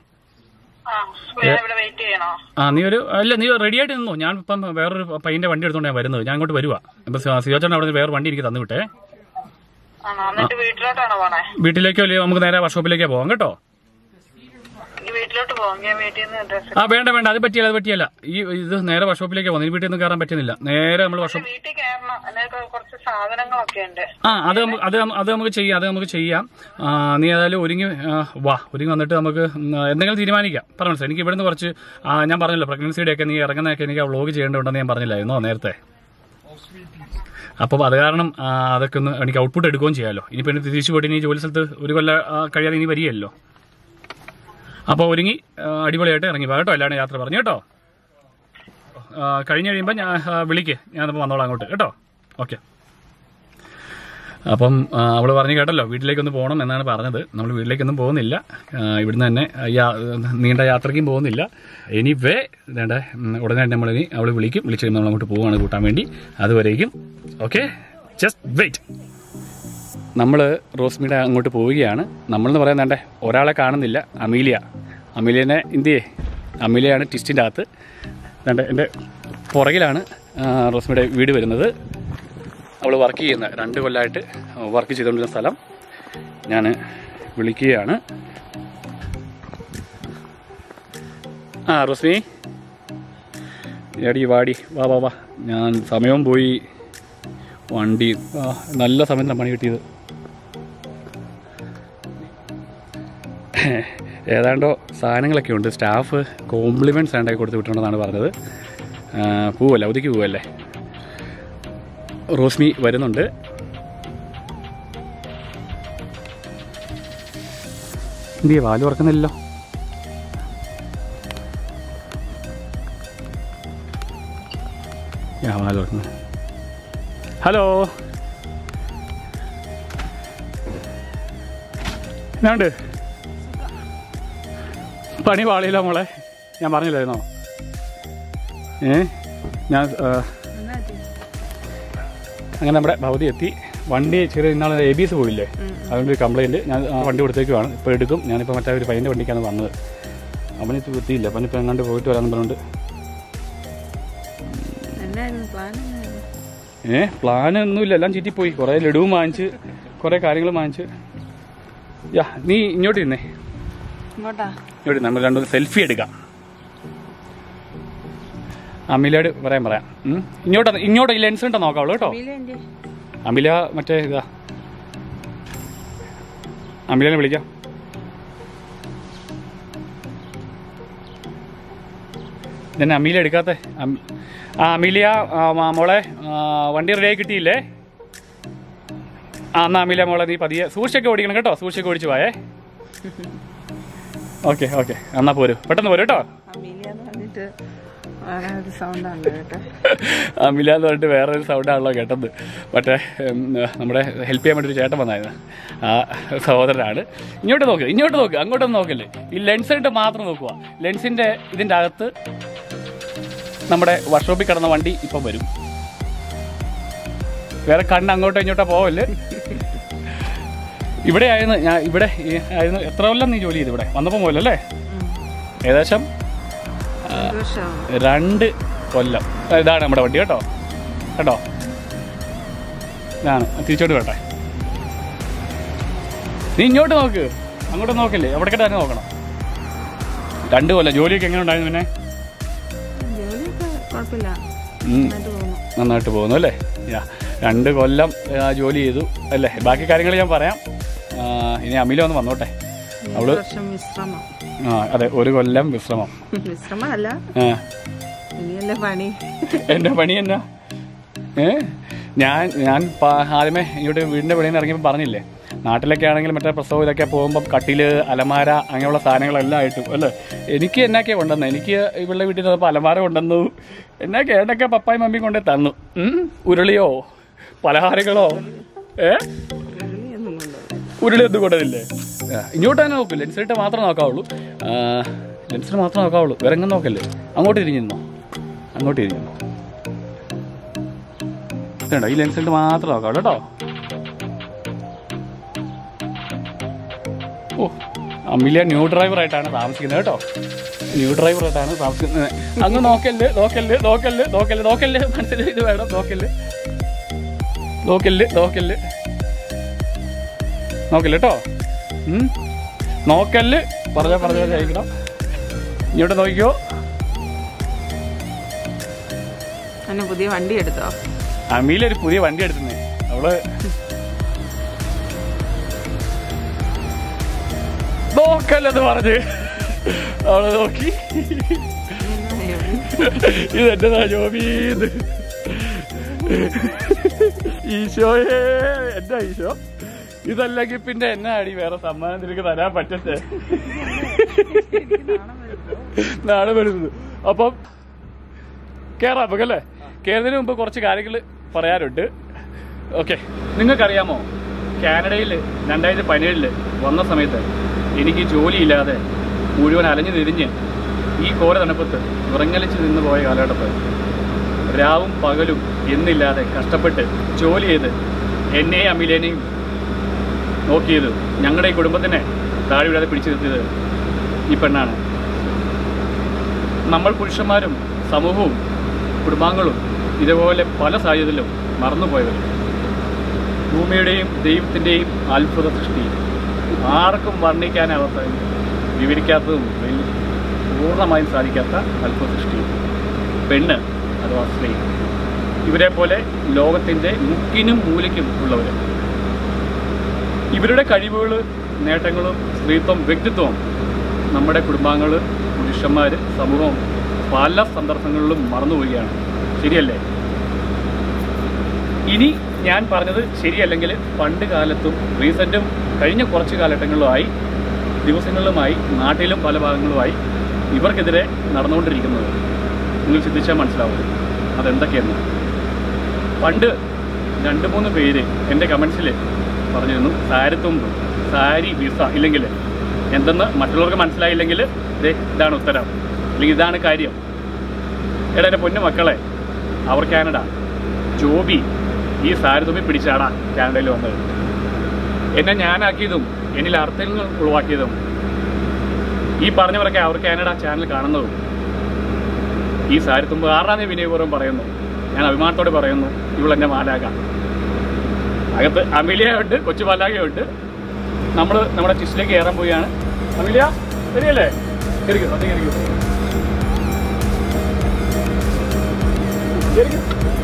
ആ നീ ഒരു അല്ല നീ റെഡി ആയിട്ട് നിന്നോ. ഞാൻ ഇപ്പം വേറൊരു പയ്യന്റെ വണ്ടി എടുത്തോണ്ട് ഞാൻ വരുന്നത്. ഞാൻ അങ്ങോട്ട് വരുവാ. ഇപ്പൊ സിയോചേട്ടൻ അവിടെ വേറെ വണ്ടി എനിക്ക് തന്നു വിട്ടേ. വീട്ടിലേക്കോ അല്ലയോ നമുക്ക് നേരെ വർക്ക്ഷോപ്പിലേക്കോ പോവാം കേട്ടോ. ആ വേണ്ട വേണ്ട, അത് പറ്റിയല്ല, അത് പറ്റിയല്ല. ഈ ഇത് നേരെ വർക്ക്ഷോപ്പിലേക്ക് പോകുന്നു. ഈ വീട്ടിൽ ഒന്നും കയറാൻ പറ്റുന്നില്ല. നേരെ നമ്മൾ വർക്ക്ഷോപ്പ്. ആ അത് അത് അത് നമുക്ക് ചെയ്യാം, അത് നമുക്ക് ചെയ്യാം. നീ ഏതായാലും ഒരുങ്ങി വാ. ഒരുങ്ങി വന്നിട്ട് നമുക്ക് എന്തെങ്കിലും തീരുമാനിക്കാം. പറഞ്ഞു എനിക്ക് ഇവിടുന്ന് കുറച്ച് ഞാൻ പറഞ്ഞല്ലോ പ്രഗ്നൻസിയുടെ ഒക്കെ നീ ഇറങ്ങുന്നതൊക്കെ എനിക്ക് വ്ളോഗ് ചെയ്യേണ്ടതുണ്ടെന്ന് ഞാൻ പറഞ്ഞില്ലായിരുന്നോ നേരത്തെ. അപ്പം അത് കാരണം അതൊക്കെ ഒന്ന് എനിക്ക് ഔട്ട്പുട്ട് എടുക്കുകയും ചെയ്യാമല്ലോ. ഇനിയിപ്പോൾ എന്നെ തിരിച്ചു പോയിട്ട് ഇനി ജോലി സ്ഥലത്ത് ഒരു കൊല്ലം കഴിയാതെ ഇനി വരികയല്ലോ. അപ്പോൾ ഒരുങ്ങി അടിപൊളിയായിട്ട് ഇറങ്ങി പോകാം കേട്ടോ. എല്ലാവരും യാത്ര പറഞ്ഞു കേട്ടോ. കഴിഞ്ഞ് കഴിയുമ്പോൾ ഞാൻ വിളിക്ക്, ഞാനപ്പോൾ വന്നോളാം അങ്ങോട്ട് കേട്ടോ. ഓക്കെ. അപ്പം അവൾ പറഞ്ഞു കേട്ടല്ലോ വീട്ടിലേക്കൊന്ന് പോകണം എന്നാണ് പറഞ്ഞത്. നമ്മൾ വീട്ടിലേക്കൊന്നും പോകുന്നില്ല. ഇവിടുന്ന് തന്നെ നീണ്ട യാത്രയ്ക്കും പോകുന്നില്ല. എനിവേ വേണ്ട ഉടനെ തന്നെ നമ്മളിനി അവൾ വിളിക്കും. വിളിച്ച് കഴിയുമ്പോൾ നമ്മൾ അങ്ങോട്ട് പോവുകയാണ് കൂട്ടാൻ വേണ്ടി. അതുവരേക്കും ഓക്കെ, ജസ്റ്റ് വെയിറ്റ്. നമ്മൾ റോസ്മിയുടെ അങ്ങോട്ട് പോവുകയാണ്. നമ്മളെന്ന് പറയാൻ വേണ്ടേ ഒരാളെ കാണുന്നില്ല, അമീലിയ. അമീലിയനെ ഇന്ത്യയെ അമീലിയാണ് ട്വിസ്റ്റിൻ്റെ അകത്ത്. വേണ്ട എൻ്റെ പുറകിലാണ് റോസ്മിയുടെ വീട് വരുന്നത്. അവൾ വർക്ക് ചെയ്യുന്ന രണ്ട് കൊല്ലമായിട്ട് വർക്ക് ചെയ്തുകൊണ്ടിരുന്ന സ്ഥലം ഞാൻ വിളിക്കുകയാണ്. ആ റോസ്മി എടി വാടി, വാ വാ വാ. ഞാൻ സമയവും പോയി, വണ്ടി നല്ല സമയത്താണ് പണി കിട്ടിയത്. ഏതാണ്ടോ സാധനങ്ങളൊക്കെ ഉണ്ട്. സ്റ്റാഫ് കോംപ്ലിമെൻറ്റ്സ് ആണ്ടായി കൊടുത്ത് വിട്ടുണ്ടെന്നാണ് പറഞ്ഞത്. പോവല്ലേ, അവധിക്ക് പോവല്ലേ. റോസ്മി വരുന്നുണ്ട്. എന്തിയെ വാല് തുറക്കുന്നില്ലല്ലോ. വാല് തുറക്കുന്നത്. ഹലോ, എന്നാണ്ട് പണി പാളിയില്ല മോളെ, ഞാൻ പറഞ്ഞില്ലായിരുന്നോ? ഏ ഞാൻ അങ്ങനെ നമ്മുടെ ഭവതി എത്തി. വണ്ടി ചെറിയ ഇന്നാൾ എ ബി എസ് പോയില്ലേ, അതുകൊണ്ട് ഒരു കംപ്ലയിൻറ്റ്. ഞാൻ വണ്ടി കൊടുത്തേക്കുവാണ്, ഇപ്പോൾ എടുക്കും. ഞാനിപ്പോൾ മറ്റേ ഒരു പയ്യൻ്റെ വണ്ടിക്കാണ് വന്നത്. അവനിപ്പോൾ എത്തിയില്ല. അവനിപ്പോൾ എങ്ങാണ്ട് പോയിട്ട് വരാമെന്ന് പറഞ്ഞുകൊണ്ട്. ഏ പ്ലാനൊന്നുമില്ല, എല്ലാം ചീറ്റിപ്പോയി. കുറേ ലഡുവും വാങ്ങിച്ച് കുറേ കാര്യങ്ങളും വാങ്ങിച്ച്. യാ നീ ഇങ്ങോട്ട് ഇരുന്നേ, ഇങ്ങോട്ട് നമ്മൾ രണ്ടു സെൽഫി എടുക്കാം. അമിലയോട് പറയാൻ പറയാം. ഇങ്ങോട്ട് ഇങ്ങോട്ട് ഈ ലെൻസ് ഉണ്ടോ നോക്കാവുള്ളൂ കേട്ടോ. അമില മറ്റേ ഇതാ, അമിലനെ വിളിക്കാം. ഇതന്നെ അമീല എടുക്കാത്ത. ആ അമീലിയ മോളെ വണ്ടി റെഡിയായി കിട്ടിയില്ലേ? ആ എന്നാ അമീല മോളെ നീ പതിയെ സൂക്ഷിച്ചൊക്കെ ഓടിക്കണം കേട്ടോ. സൂക്ഷിച്ചൊക്കെ ഓടിച്ചു പോയേ. ഓക്കെ ഓക്കെ, എന്നാ പോരും, പെട്ടെന്ന് പോരും കേട്ടോ. അമില എന്ന് പറഞ്ഞിട്ട് വേറൊരു സൗണ്ടാണല്ലോ കേട്ടത്. മറ്റേ നമ്മുടെ ഹെൽപ്പ് ചെയ്യാൻ വേണ്ടി ഒരു ചേട്ടൻ വന്നായിരുന്നു, ആ സഹോദരനാണ്. ഇങ്ങോട്ട് നോക്ക്, ഇങ്ങോട്ട് നോക്ക്, അങ്ങോട്ടൊന്നും നോക്കല്ലേ. ഈ ലെൻസ് ഇട്ട് മാത്രം നോക്കുക. ലെൻസിന്റെ ഇതിന്റെ അകത്ത് നമ്മുടെ വർക്ക്ഷോപ്പിൽ കിടന്ന വണ്ടി ഇപ്പം വരും. വേറെ കണ്ണ് അങ്ങോട്ടോ ഇങ്ങോട്ടോ പോവല്ലേ. ഇവിടെ ആയിരുന്നു ഞാൻ, ഇവിടെ ആയിരുന്നു. എത്ര കൊല്ലം നീ ജോലി ചെയ്തു ഇവിടെ വന്നപ്പോൾ പോലല്ലേ? ഏകദേശം രണ്ട് കൊല്ലം. ഇതാണ് നമ്മുടെ വണ്ടി കേട്ടോ, കേട്ടോ. ഇതാണ്. തിരിച്ചോട്ട് വരട്ടെ. നീ ഇങ്ങോട്ട് നോക്ക്, അങ്ങോട്ട് നോക്കല്ലേ. എവിടെ തന്നെ നോക്കണം. രണ്ട് കൊല്ലം. ജോലിയൊക്കെ എങ്ങനെ ഉണ്ടായിരുന്നു? പിന്നെ നന്നായിട്ട് പോകുന്നു അല്ലേ? രണ്ട് കൊല്ലം ജോലി ചെയ്തു അല്ലേ? ബാക്കി കാര്യങ്ങൾ ഞാൻ പറയാം. ഇനി അമില ഒന്ന് വന്നോട്ടെ. അവള് ആ അതെ, ഒരു കൊല്ലം വിശ്രമം. എന്റെ പണി എന്നാ? ഏ ഞാൻ ഞാൻ ആദ്യമേ ഇങ്ങോട്ട് വീടിന്റെ വെളിയിൽ നിന്ന് ഇറങ്ങിയപ്പോൾ പറഞ്ഞില്ലേ, നാട്ടിലൊക്കെ ആണെങ്കിൽ മറ്റേ പ്രസവം ഇതൊക്കെ പോകുമ്പോൾ കട്ടില്, അലമാര, അങ്ങനെയുള്ള സാധനങ്ങളെല്ലാം ആയിട്ടും അല്ലേ. എനിക്ക് എന്നൊക്കെ കൊണ്ടുവന്നു. എനിക്ക് ഇവിടെ വീട്ടിൽ നിന്നപ്പോൾ അലമാര കൊണ്ടുവന്നു. എന്നൊക്കെ ഏതൊക്കെ പപ്പായും മമ്മിയും കൊണ്ടേ തന്നു. ഉരുളിയോ പലഹാരങ്ങളോ? ഏ ഉരുളി ഒന്നും കൊണ്ടതില്ലേ? ഇങ്ങോട്ട് തന്നെ നോക്കൂ. ലെൻസിലിട്ട് മാത്രം നോക്കാവുള്ളൂ. ലെൻസിൽ മാത്രം നോക്കാവുള്ളൂ. വേറെ എങ്ങനെ നോക്കല്ലേ. അങ്ങോട്ട് തിരിഞ്ഞിരുന്നോ? അങ്ങോട്ട് തിരിഞ്ഞിരുന്നോ? ഇതുണ്ടോ? ഈ ലെൻസിലിട്ട് മാത്രം നോക്കാവുള്ളൂ കേട്ടോ. ഓ, അമിലിയ ന്യൂ ഡ്രൈവറായിട്ടാണ് താമസിക്കുന്നത് കേട്ടോ. ന്യൂ ഡ്രൈവറായിട്ടാണ് താമസിക്കുന്നത്. അങ്ങ് നോക്കല്ല്, നോക്കല്ല്, നോക്കല്ല്, നോക്കല്ല്, നോക്കല്ല്. മനസ്സിലായി, ഇത് വേണം. നോക്കല്ല്, നോക്കല്ല്, നോക്കല്ല്, നോക്കല്ല് കേട്ടോ. നോക്കല്ല് പറഞ്ഞ പറഞ്ഞ കഴിക്കണം. ഇങ്ങോട്ട് നോക്കിക്കോ. പുതിയ വണ്ടി എടുത്തോ? അമീല ഒരു പുതിയ വണ്ടി എടുത്തുന്നേ. അവള് നോക്കല്ലെന്ന് പറഞ്ഞ് അവള് നോക്കി. ഇതെന്താ ജോബി? ഈശോയേ, എന്താ ഈശോ? ഇതല്ലെങ്കിൽ പിന്നെ എന്നാ അടി വേറെ സമ്മാനം നിനക്ക് തരാൻ പറ്റത്തെ? നാളെ വരുന്നത്. അപ്പം കേറാം നമുക്കല്ലേ? കയറുന്നതിന് മുമ്പ് കുറച്ച് കാര്യങ്ങൾ പറയാനുണ്ട്. ഓക്കെ, നിങ്ങൾക്കറിയാമോ, കാനഡയിൽ രണ്ടായിരത്തി പതിനേഴില് വന്ന സമയത്ത് എനിക്ക് ജോലിയില്ലാതെ മുഴുവൻ അലഞ്ഞു തിരിഞ്ഞ് ഈ കോര തണുപ്പത്ത് വിറങ്ങലിച്ച് നിന്ന് പോയ കാലഘട്ടത്ത് രാവും പകലും എന്നില്ലാതെ കഷ്ടപ്പെട്ട് ജോലി ചെയ്ത് എന്നെയും അമിലേനെയും നോക്കിയത്, ഞങ്ങളുടെ ഈ കുടുംബത്തിനെ താഴെ വിടാതെ പിടിച്ചു നിർത്തിയത് ഈ പെണ്ണാണ്. നമ്മൾ പുരുഷന്മാരും സമൂഹവും കുടുംബാംഗങ്ങളും ഇതേപോലെ പല സാഹചര്യത്തിലും മറന്നുപോയവർ. ഭൂമിയുടെയും ദൈവത്തിൻ്റെയും അത്ഭുത സൃഷ്ടി ആർക്കും വർണ്ണിക്കാനാവാത്ത, വിവരിക്കാത്തതും പൂർണ്ണമായും സാധിക്കാത്ത അത്ഭുത സൃഷ്ടി പെണ്ണ് അഥവാ സ്ത്രീ. ഇവരെ പോലെ ലോകത്തിൻ്റെ മുക്കിനും മൂലയ്ക്കും ഉള്ളവർ. ഇവരുടെ കഴിവുകൾ, നേട്ടങ്ങളും സ്ത്രീത്വം, വ്യക്തിത്വം നമ്മുടെ കുടുംബാംഗങ്ങൾ, പുരുഷന്മാർ, സമൂഹം പല സന്ദർഭങ്ങളിലും മറന്നുപോവുകയാണ്. ശരിയല്ലേ? ഇനി ഞാൻ പറഞ്ഞത് ശരിയല്ലെങ്കിൽ പണ്ട് കാലത്തും റീസെൻറ്റും കഴിഞ്ഞ കുറച്ച് കാലഘട്ടങ്ങളിലുമായി ദിവസങ്ങളിലുമായി നാട്ടിലും പല ഭാഗങ്ങളുമായി ഇവർക്കെതിരെ നടന്നുകൊണ്ടിരിക്കുന്നത് നിങ്ങൾ ചിന്തിച്ചാൽ മനസ്സിലാവും അതെന്തൊക്കെയെന്ന്. പണ്ട് രണ്ട് മൂന്ന് പേര് എൻ്റെ കമൻസിൽ പറഞ്ഞിരുന്നു, സാരിത്തുമ്പ്, സാരി വിസ ഇല്ലെങ്കിൽ എന്തെന്ന് മറ്റുള്ളവർക്ക് മനസ്സിലായില്ലെങ്കിൽ ദേ ഇതാണ് ഉത്തരം, അല്ലെങ്കിൽ ഇതാണ് കാര്യം. എടാ എൻ്റെ പൊന്നു മക്കളെ, അവർ കാനഡ, ജോബി ഈ സാരിത്തുമ്പി പിടിച്ചാടാ കാനഡയിൽ വന്നത്. എന്നെ ഞാനാക്കിയതും എന്നിൽ അർത്ഥങ്ങൾ ഉളവാക്കിയതും ഈ പറഞ്ഞവരൊക്കെ അവർ കാനഡ ചാനൽ കാണുന്നതും ഈ സാരിത്തുമ്പ് ആറാം വിനയപൂർവ്വം പറയുന്നു. ഞാൻ അഭിമാനത്തോടെ പറയുന്നു, ഇവളെന്നെ മാലാക. അകത്ത് അമിലിയുണ്ട്, കൊച്ചു മാലാകയുണ്ട്. നമ്മൾ നമ്മുടെ ചിസ്റ്റിലേക്ക് കയറാൻ പോവുകയാണ്. അമിലിയ ശരിയല്ലേ? ശരിക്കും അത് ശരിക്കും ശരിക്കും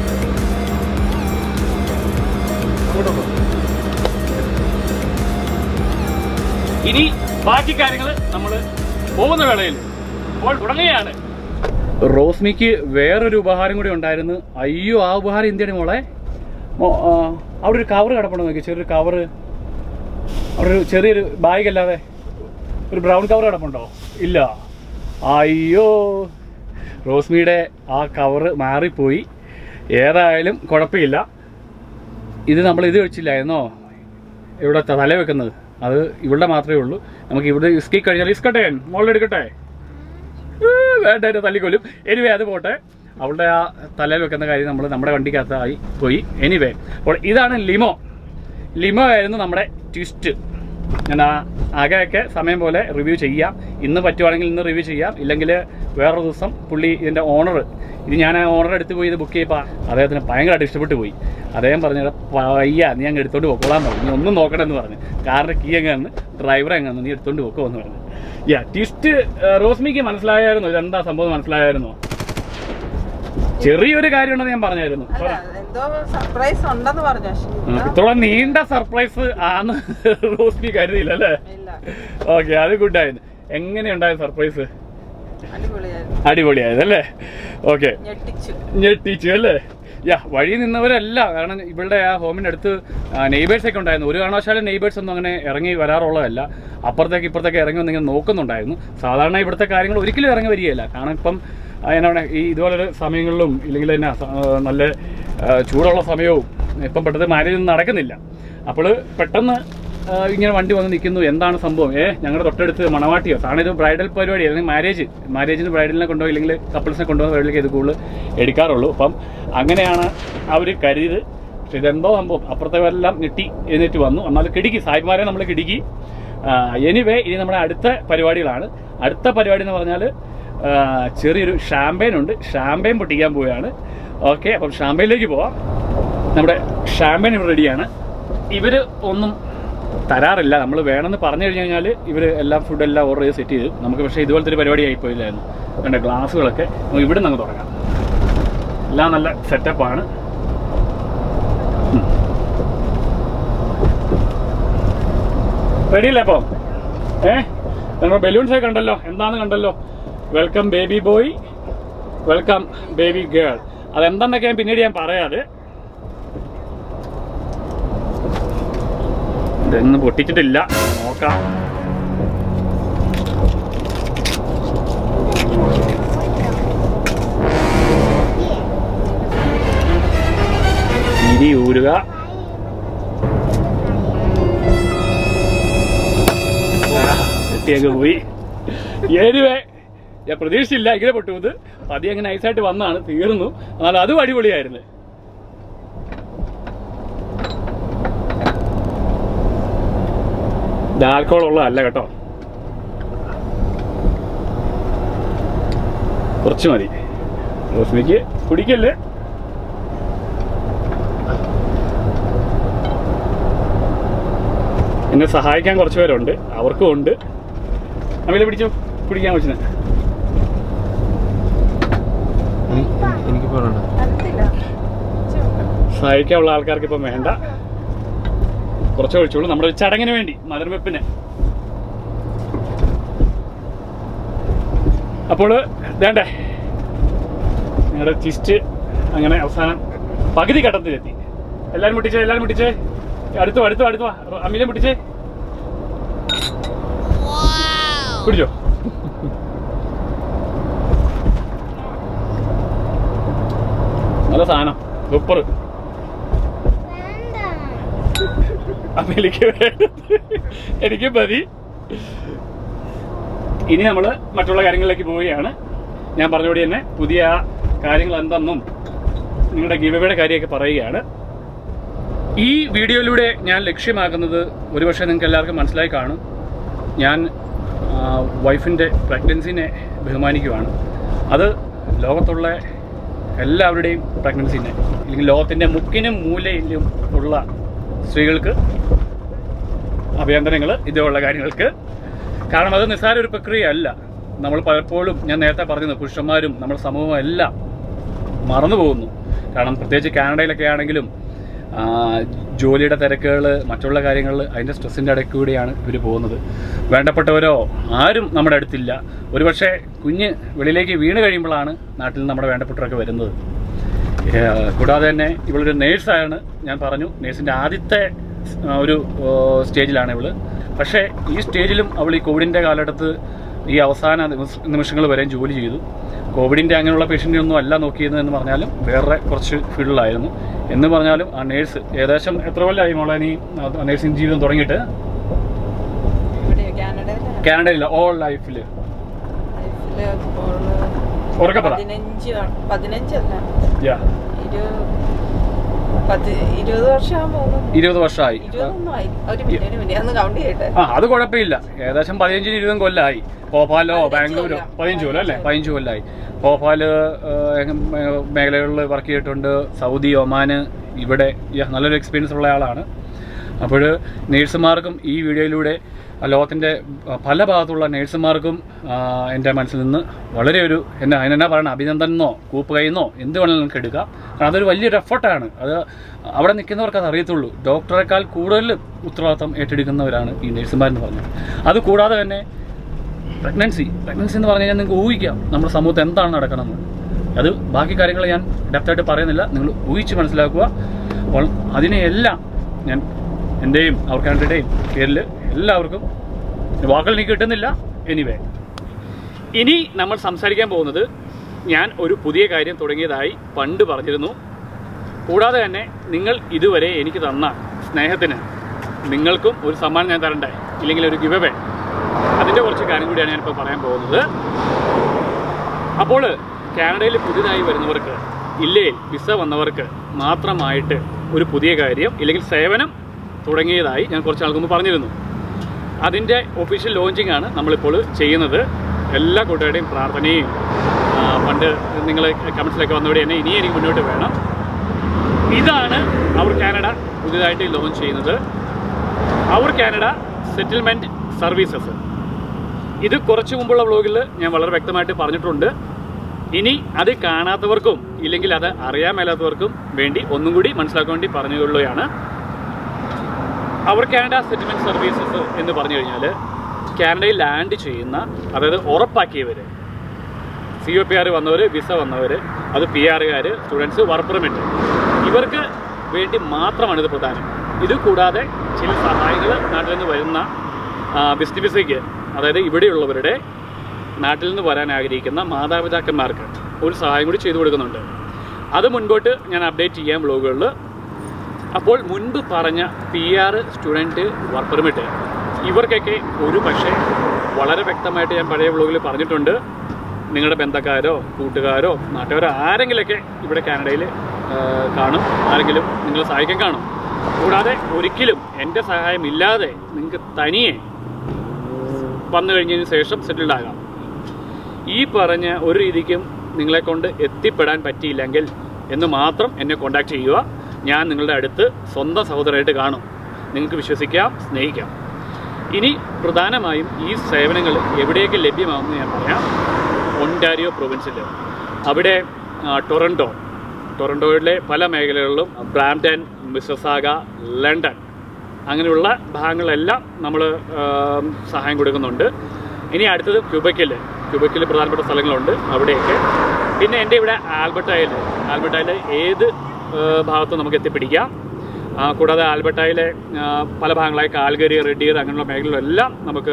ഇനി ബാക്കി കാര്യങ്ങൾ നമ്മൾ പോകുന്ന വേളയിൽ ഇപ്പോൾ തുടങ്ങുകയാണ്. റോസ്മിക്ക് വേറൊരു ഉപഹാരം കൂടി ഉണ്ടായിരുന്നു. അയ്യോ, ആ ഉപഹാരം എന്തിനാണ് മോളെ? അവിടെ ഒരു കവർ കിടപ്പുണ്ടോ നോക്കി, ചെറിയൊരു കവറ്. അവിടെ ഒരു ചെറിയൊരു ബാഗ് അല്ലാതെ ഒരു ബ്രൗൺ കവർ കിടപ്പുണ്ടോ? ഇല്ല. അയ്യോ, റോസ്മിയുടെ ആ കവറ് മാറിപ്പോയി. ഏതായാലും കുഴപ്പമില്ല. ഇത് നമ്മൾ ഇത് വെച്ചില്ലായിരുന്നോ ഇവിടെ തല വെക്കുന്നത്, അത് ഇവിടെ മാത്രമേ ഉള്ളൂ. നമുക്ക് ഇവിടെ ഇസ്കി കഴിഞ്ഞാൽ ഇസ്കട്ടെ മോളിൽ എടുക്കട്ടെ, വേണ്ട തല്ലിക്കൊല്ലും. എനിവേ അത് പോട്ടെ. അവളുടെ ആ തലയിൽ വെക്കുന്ന കാര്യം നമ്മൾ നമ്മുടെ വണ്ടിക്കകത്തായി പോയി. എനിവേ അപ്പോൾ ഇതാണ് ലിമോ. ലിമോ ആയിരുന്നു നമ്മുടെ ട്വിസ്റ്റ്. ഞാൻ ആ ആകെയൊക്കെ സമയം പോലെ റിവ്യൂ ചെയ്യാം. ഇന്ന് പറ്റുവാണെങ്കിൽ ഇന്ന് റിവ്യൂ ചെയ്യാം, ഇല്ലെങ്കിൽ വേറൊരു ദിവസം. പുള്ളി ഇതിൻ്റെ ഓണർ, ഇത് ഞാൻ ആ ഓണർ എടുത്ത് പോയി ഇത് ബുക്ക് ചെയ്യപ്പോൾ അദ്ദേഹത്തിന് ഭയങ്കരമായിട്ട് ഇഷ്ടപ്പെട്ടു പോയി. അദ്ദേഹം പറഞ്ഞു പയ്യ നീ അങ്ങ് എടുത്തോണ്ട് പോക്കോളാൻ പറഞ്ഞു, നീ ഒന്നും നോക്കണമെന്ന് പറഞ്ഞു. കാറിൻ്റെ കീ എങ്ങാന്ന് ഡ്രൈവർ എങ്ങാന്ന് നീ എടുത്തോണ്ട് പോക്കോ എന്ന് പറഞ്ഞു. യാ ട്വിസ്റ്റ് റോസ്മിക്ക് മനസ്സിലായായിരുന്നു ഇതെന്താ സംഭവം മനസ്സിലായായിരുന്നോ? ചെറിയൊരു കാര്യമുണ്ടെന്ന് ഞാൻ പറഞ്ഞായിരുന്നു. ഇത്തോളം നീണ്ട സർപ്രൈസ് ആന്ന് റോസ്മി കരുതിയില്ല അല്ലേ? ഓക്കെ, അത് ഗുഡായിരുന്നു. എങ്ങനെയുണ്ടായ സർപ്രൈസ്? അടിപൊളിയായത് അല്ലേ? ഓക്കെ, ഞെട്ടിച്ചു അല്ലേ? യാ വഴി നിന്നവരല്ല, കാരണം ഇവളുടെ ആ ഹോമിൻ്റെ അടുത്ത് നെയ്ബേഴ്സ് ഒക്കെ ഉണ്ടായിരുന്നു. ഒരു കാരണവശാലും നെയ്ബേഴ്സ് ഒന്നും അങ്ങനെ ഇറങ്ങി വരാറുള്ളതല്ല. അപ്പുറത്തേക്ക് ഇപ്പുറത്തേക്ക് ഇറങ്ങി വന്നിങ്ങനെ നോക്കുന്നുണ്ടായിരുന്നു. സാധാരണ ഇവിടുത്തെ കാര്യങ്ങൾ ഒരിക്കലും ഇറങ്ങി വരികയില്ല. കാരണം ഇപ്പം എന്നാണ് ഈ ഇതുപോലൊരു സമയങ്ങളിലും ഇല്ലെങ്കിൽ തന്നെ നല്ല ചൂടുള്ള സമയവും ഇപ്പം പെട്ടെന്ന് മാരേജ് ഒന്നും നടക്കുന്നില്ല. അപ്പോൾ പെട്ടെന്ന് ഇങ്ങനെ വണ്ടി വന്ന് നിൽക്കുന്നു. എന്താണ് സംഭവം? ഏ ഞങ്ങളുടെ തൊട്ടടുത്ത് മണവാട്ടിയോ സാധനം, ഇത് ബ്രൈഡൽ പരിപാടി അല്ലെങ്കിൽ മാരേജ് മാരേജിന് ബ്രൈഡലിനെ കൊണ്ടുപോയി ഇല്ലെങ്കിൽ കപ്പിൾസിനെ കൊണ്ടുപോകുന്ന പരിപാടിയിലേക്ക് ഇത് കൂടുതൽ എടുക്കാറുള്ളൂ. അപ്പം അങ്ങനെയാണ് അവർ കരുതിയത്. പക്ഷെ ഇതെന്തോ സംഭവം അപ്പുറത്തെല്ലാം ഞെട്ടി എഴുന്നേറ്റ് വന്നു. എന്നാൽ കിടുക്കി സാഹിബ്മാരെ നമ്മൾ കിടുക്കി. എനിവേ ഇനി നമ്മുടെ അടുത്ത പരിപാടികളാണ്. അടുത്ത പരിപാടി എന്ന് പറഞ്ഞാൽ ചെറിയൊരു ഷാമ്പയിൻ ഉണ്ട്. ഷാമ്പയിൻ പൊട്ടിക്കാൻ പോവുകയാണ്. ഓക്കെ, അപ്പം ഷാമ്പയിനിലേക്ക് പോവാം. നമ്മുടെ ഷാമ്പയിൻ ഇവിടെ റെഡിയാണ്. ഇവർ ഒന്നും തരാറില്ല. നമ്മൾ വേണമെന്ന് പറഞ്ഞു കഴിഞ്ഞു കഴിഞ്ഞാൽ ഇവർ എല്ലാം ഫുഡെല്ലാം ഓർഡർ ചെയ്ത് സെറ്റ് ചെയ്തു നമുക്ക്. പക്ഷേ ഇതുപോലത്തെ ഒരു പരിപാടി ആയിപ്പോയില്ലായിരുന്നു. വേണ്ട ഗ്ലാസ്സുകളൊക്കെ നമുക്ക് ഇവിടെ നിന്ന് തുടങ്ങാം. എല്ലാം നല്ല സെറ്റപ്പാണ്. റെഡിയല്ലേ അപ്പം? ഏ നമ്മൾ ബലൂൺസൊക്കെ കണ്ടല്ലോ, എന്താണെന്ന് കണ്ടല്ലോ. Welcome baby boy, welcome baby girl. അതെന്താന്നൊക്കെ ഞാൻ പിന്നീട് ഞാൻ പറയാതെ. ഇതൊന്നും പൊട്ടിച്ചിട്ടില്ല, നോക്കാം. ഇനി ഊരുക. എത്തിയൊക്കെ പോയി. ഏരുവേ ഞാൻ പ്രതീക്ഷിച്ചില്ല ഇങ്ങനെ പൊട്ടുന്നത്. പതി അങ്ങനെ നൈസായിട്ട് വന്നാണ്, തീർന്നു. എന്നാൽ അതും അടിപൊളിയായിരുന്നു. ഇത് ആൽക്കഹോൾ ഉള്ളതല്ല കേട്ടോ, കുറച്ച് മതി. റോസ്മിക്ക് കുടിക്കല്ലേ? എന്നെ സഹായിക്കാൻ കുറച്ച് പേരുണ്ട്, അവർക്കും ഉണ്ട്. അമില പിടിച്ചോ, കുടിക്കാൻ വെച്ചിന്. സഹായിക്കാനുള്ള ആൾക്കാർക്ക് ഇപ്പം വേണ്ട, കുറച്ച് ഒഴിച്ചോളൂ. നമ്മുടെ ഒരു ചടങ്ങിന് വേണ്ടി, മദർവെപ്പിന്. അപ്പോൾ വേണ്ടേ നിങ്ങളുടെ ട്വിസ്റ്റ് അങ്ങനെ അവസാനം പകുതി ഘട്ടത്തിലെത്തി. എല്ലാവരും മുട്ടിച്ചേ, എല്ലാവരും മുട്ടിച്ചേ. അടുത്തു അടുത്തു അടുത്തു അമ്മിലെ മുട്ടിച്ചേ. കുടിച്ചോ. നല്ല സാധനം, സൂപ്പർ. അമ്മയിലേക്ക് എനിക്ക് മതി. ഇനി നമ്മൾ മറ്റുള്ള കാര്യങ്ങളിലേക്ക് പോവുകയാണ്. ഞാൻ പറഞ്ഞോടി തന്നെ പുതിയ കാര്യങ്ങൾ എന്തെന്നും നിങ്ങളുടെ ഗിവവേയുടെ കാര്യമൊക്കെ പറയുകയാണ്. ഈ വീഡിയോയിലൂടെ ഞാൻ ലക്ഷ്യമാക്കുന്നത് ഒരുപക്ഷെ നിങ്ങൾക്ക് എല്ലാവർക്കും മനസ്സിലായി കാണും. ഞാൻ വൈഫിൻ്റെ പ്രഗ്നൻസിനെ ബഹുമാനിക്കുവാണ്. അത് ലോകത്തുള്ള എല്ലാവരുടെയും പ്രഗ്നൻസിനെ, അല്ലെങ്കിൽ ലോകത്തിൻ്റെ മുക്കിനും മൂലയിലും ഉള്ള സ്ത്രീകൾക്ക് അഭിനന്ദനങ്ങൾ ഇതുപോലുള്ള കാര്യങ്ങൾക്ക്. കാരണം അത് നിസ്സാര ഒരു പ്രക്രിയ അല്ല. നമ്മൾ പലപ്പോഴും ഞാൻ നേരത്തെ പറഞ്ഞത് പുരുഷന്മാരും നമ്മുടെ സമൂഹവും എല്ലാം മറന്നു പോകുന്നു. കാരണം പ്രത്യേകിച്ച് കാനഡയിലൊക്കെ ആണെങ്കിലും ജോലിയുടെ തിരക്കുകൾ, മറ്റുള്ള കാര്യങ്ങൾ, അതിൻ്റെ സ്ട്രെസ്സിൻ്റെ ഇടയ്ക്ക് കൂടിയാണ് ഇവർ പോകുന്നത്. വേണ്ടപ്പെട്ടവരോ ആരും നമ്മുടെ അടുത്തില്ല. ഒരുപക്ഷെ കുഞ്ഞ് വെളിയിലേക്ക് വീണ് കഴിയുമ്പോഴാണ് നാട്ടിൽ നമ്മുടെ വേണ്ടപ്പെട്ടവരൊക്കെ വരുന്നത്. കൂടാതെ തന്നെ ഇവളൊരു നേഴ്സാണ്. ഞാൻ പറഞ്ഞു നേഴ്സിൻ്റെ ആദ്യത്തെ ഒരു സ്റ്റേജിലാണ് ഇവള്. പക്ഷേ ഈ സ്റ്റേജിലും അവൾ ഈ കോവിഡിൻ്റെ കാലഘട്ടത്ത് ഈ അവസാന നിമിഷങ്ങൾ വരെയും ജോലി ചെയ്തു. കോവിഡിൻ്റെ അങ്ങനെയുള്ള പേഷ്യൻ്റിനൊന്നും അല്ല നോക്കിയത് എന്ന് പറഞ്ഞാലും വേറെ കുറച്ച് ഫീൽഡിലായിരുന്നു. എന്ന് പറഞ്ഞാലും ആ നേഴ്സ് ഏകദേശം എത്ര കൊല്ലമായി മോളെ നീ നേഴ്സിംഗ് ജീവിതം തുടങ്ങിയിട്ട്? കാനഡയില്ല, ഓൾ ലൈഫിൽ ഇരുപത് വർഷമായി. ആ അത് കുഴപ്പമില്ല, ഏകദേശം പതിനഞ്ചിന് ഇരുപതും കൊല്ലമായി. ഭോപ്പാലോ ബാംഗ്ലൂരോ പതിനഞ്ച് കൊല്ലം അല്ലേ? പതിനഞ്ച് കൊല്ലമായി. ഭോപ്പാല് മേഖലകളിൽ വർക്ക് ചെയ്തിട്ടുണ്ട്. സൗദി, ഒമാന്, ഇവിടെ നല്ലൊരു എക്സ്പീരിയൻസ് ഉള്ള ആളാണ്. അപ്പോൾ നേഴ്സുമാർക്കും ഈ വീഡിയോയിലൂടെ ലോകത്തിൻ്റെ പല ഭാഗത്തുള്ള നേഴ്സുമാർക്കും എൻ്റെ മനസ്സിൽ നിന്ന് വളരെ ഒരു എന്നാ അതിനെന്നാ പറയണം, അഭിനന്ദനെന്നോ കൂപ്പ് കൈന്നോ എന്ത് വേണമെങ്കിലും നമുക്ക് എടുക്കാം. കാരണം അതൊരു വലിയൊരു എഫർട്ടാണ്. അത് അവിടെ നിൽക്കുന്നവർക്ക് അത് അറിയത്തുള്ളൂ. ഡോക്ടറെക്കാൾ കൂടുതൽ ഉത്തരവാദിത്തം ഏറ്റെടുക്കുന്നവരാണ് ഈ നേഴ്സുമാരെന്ന് പറഞ്ഞത്. അതുകൂടാതെ തന്നെ പ്രഗ്നൻസി പ്രഗ്നൻസി എന്ന് പറഞ്ഞു കഴിഞ്ഞാൽ നിങ്ങൾക്ക് ഊഹിക്കാം നമ്മുടെ സമൂഹത്തിൽ എന്താണ് നടക്കണമെന്ന്. അത് ബാക്കി കാര്യങ്ങൾ ഞാൻ ഡെപ്തായിട്ട് പറയുന്നില്ല, നിങ്ങൾ ഊഹിച്ച് മനസ്സിലാക്കുക. അപ്പോൾ അതിനെയെല്ലാം ഞാൻ എൻ്റെയും അവർക്കാരുടെയും പേരിൽ എല്ലാവർക്കും വാക്കുകൾ എനിക്ക് കിട്ടുന്നില്ല. എനിവേ, ഇനി നമ്മൾ സംസാരിക്കാൻ പോകുന്നത് ഞാൻ ഒരു പുതിയ കാര്യം തുടങ്ങിയതായി പണ്ട് പറഞ്ഞിരുന്നു. കൂടാതെ തന്നെ നിങ്ങൾ ഇതുവരെ എനിക്ക് തന്ന സ്നേഹത്തിന് നിങ്ങൾക്കും ഒരു സമ്മാനം ഞാൻ തരണ്ടേ, ഇല്ലെങ്കിൽ ഒരു ഗിവ് അവേ, അതിൻ്റെ കുറച്ച് കാര്യം കൂടിയാണ് ഞാനിപ്പോൾ പറയാൻ പോകുന്നത്. അപ്പോൾ കാനഡയിൽ പുതിയതായി വരുന്നവർക്ക്, ഇല്ലേ വിസ വന്നവർക്ക് മാത്രമായിട്ട് ഒരു പുതിയ കാര്യം ഇല്ലെങ്കിൽ സേവനം തുടങ്ങിയതായി ഞാൻ കുറച്ച് ആൾക്ക് മുമ്പ് പറഞ്ഞിരുന്നു. അതിൻ്റെ ഒഫീഷ്യൽ ലോഞ്ചിങ് ആണ് നമ്മളിപ്പോൾ ചെയ്യുന്നത്. എല്ലാ കൂട്ടുകാരുടെയും പ്രാർത്ഥനയും പണ്ട് നിങ്ങൾ കമൻസിലൊക്കെ വന്നവിടെ തന്നെ ഇനി എനിക്ക് മുന്നോട്ട് വേണം. ഇതാണ് അവർ കാനഡ പുതിയതായിട്ട് ലോഞ്ച് ചെയ്യുന്നത്. അവർ കാനഡ സെറ്റിൽമെൻറ്റ് സർവീസസ്. ഇത് കുറച്ച് മുമ്പുള്ള വ്ലോഗിൽ ഞാൻ വളരെ വ്യക്തമായിട്ട് പറഞ്ഞിട്ടുണ്ട്. ഇനി അത് കാണാത്തവർക്കും ഇല്ലെങ്കിൽ അത് അറിയാൻ മേലാത്തവർക്കും വേണ്ടി ഒന്നും കൂടി മനസ്സിലാക്കാൻ വേണ്ടി പറഞ്ഞുകൊള്ളുകയാണ്. അവർ കാനഡ സെറ്റിൽമെൻറ്റ് സർവീസസ് എന്ന് പറഞ്ഞു കഴിഞ്ഞാൽ കാനഡയിൽ ലാൻഡ് ചെയ്യുന്ന, അതായത് ഉറപ്പാക്കിയവർ, സി ഒ പി ആർ വന്നവർ, വിസ വന്നവർ, അത് പി ആറുകാർ, സ്റ്റുഡൻസ്, വർക്ക് പെർമിറ്റ്, ഇവർക്ക് വേണ്ടി മാത്രമാണ് ഇത് പ്രധാനം. ഇത് കൂടാതെ ചില സഹായങ്ങൾ നാട്ടിൽ നിന്ന് വരുന്ന ബിസിനസ് വിസയ്ക്ക്, അതായത് ഇവിടെയുള്ളവരുടെ നാട്ടിൽ നിന്ന് വരാൻ ആഗ്രഹിക്കുന്ന മാതാപിതാക്കന്മാർക്ക് ഒരു സഹായം കൂടി ചെയ്തു കൊടുക്കുന്നുണ്ട്. അത് മുൻപോട്ട് ഞാൻ അപ്ഡേറ്റ് ചെയ്യാം വ്ലോഗുകളിൽ. അപ്പോൾ മുൻപ് പറഞ്ഞ P R, student, work permit ഇവർക്കൊക്കെ ഒരു പക്ഷേ വളരെ വ്യക്തമായിട്ട് ഞാൻ പഴയ വ്ലോഗിൽ പറഞ്ഞിട്ടുണ്ട്. നിങ്ങളുടെ ബന്ധക്കാരോ കൂട്ടുകാരോ നാട്ടുകാരോ ആരെങ്കിലുമൊക്കെ ഇവിടെ കാനഡയിൽ കാണും, ആരെങ്കിലും നിങ്ങളെ സഹായിക്കാൻ കാണും. കൂടാതെ ഒരിക്കലും എൻ്റെ സഹായം ഇല്ലാതെ നിങ്ങൾക്ക് തനിയെ വന്നു കഴിഞ്ഞതിന് ശേഷം സെറ്റിൽഡ് ആകാം. ഈ പറഞ്ഞ ഒരു രീതിക്കും നിങ്ങളെക്കൊണ്ട് എത്തിപ്പെടാൻ പറ്റിയില്ലെങ്കിൽ എന്ന് മാത്രം എന്നെ കോൺടാക്ട് ചെയ്യുക. ഞാൻ നിങ്ങളുടെ അടുത്ത് സ്വന്തം സഹോദരമായിട്ട് കാണും. നിങ്ങൾക്ക് വിശ്വസിക്കാം, സ്നേഹിക്കാം. ഇനി പ്രധാനമായും ഈ സേവനങ്ങൾ എവിടെയൊക്കെ ലഭ്യമാകുമെന്ന് ഞാൻ പറയാം. ഒണ്ടാരിയോ പ്രൊവിൻസിൽ, അവിടെ ടൊറൻറ്റോ, ടൊറൻറ്റോയിലെ പല മേഖലകളിലും, ബ്രാംപ്ടൺ, മിസ്സസാഗ, ലണ്ടൻ, അങ്ങനെയുള്ള ഭാഗങ്ങളെല്ലാം നമ്മൾ സഹായം കൊടുക്കുന്നുണ്ട്. ഇനി അടുത്തത് ക്യൂബക്കിൽ, ക്യൂബക്കിൽ പ്രധാനപ്പെട്ട സ്ഥലങ്ങളുണ്ട് അവിടെയൊക്കെ. പിന്നെ എൻ്റെ ഇവിടെ ആൽബർട്ടായിൽ, ആൽബർട്ടായിൽ ഏത് ഭാഗത്തും നമുക്ക് എത്തിപ്പിടിക്കാം. കൂടാതെ ആൽബർട്ടായിലെ പല ഭാഗങ്ങളായ കാൽഗരി, റെഡിയർ, അങ്ങനെയുള്ള മേഖലകളിലെല്ലാം നമുക്ക്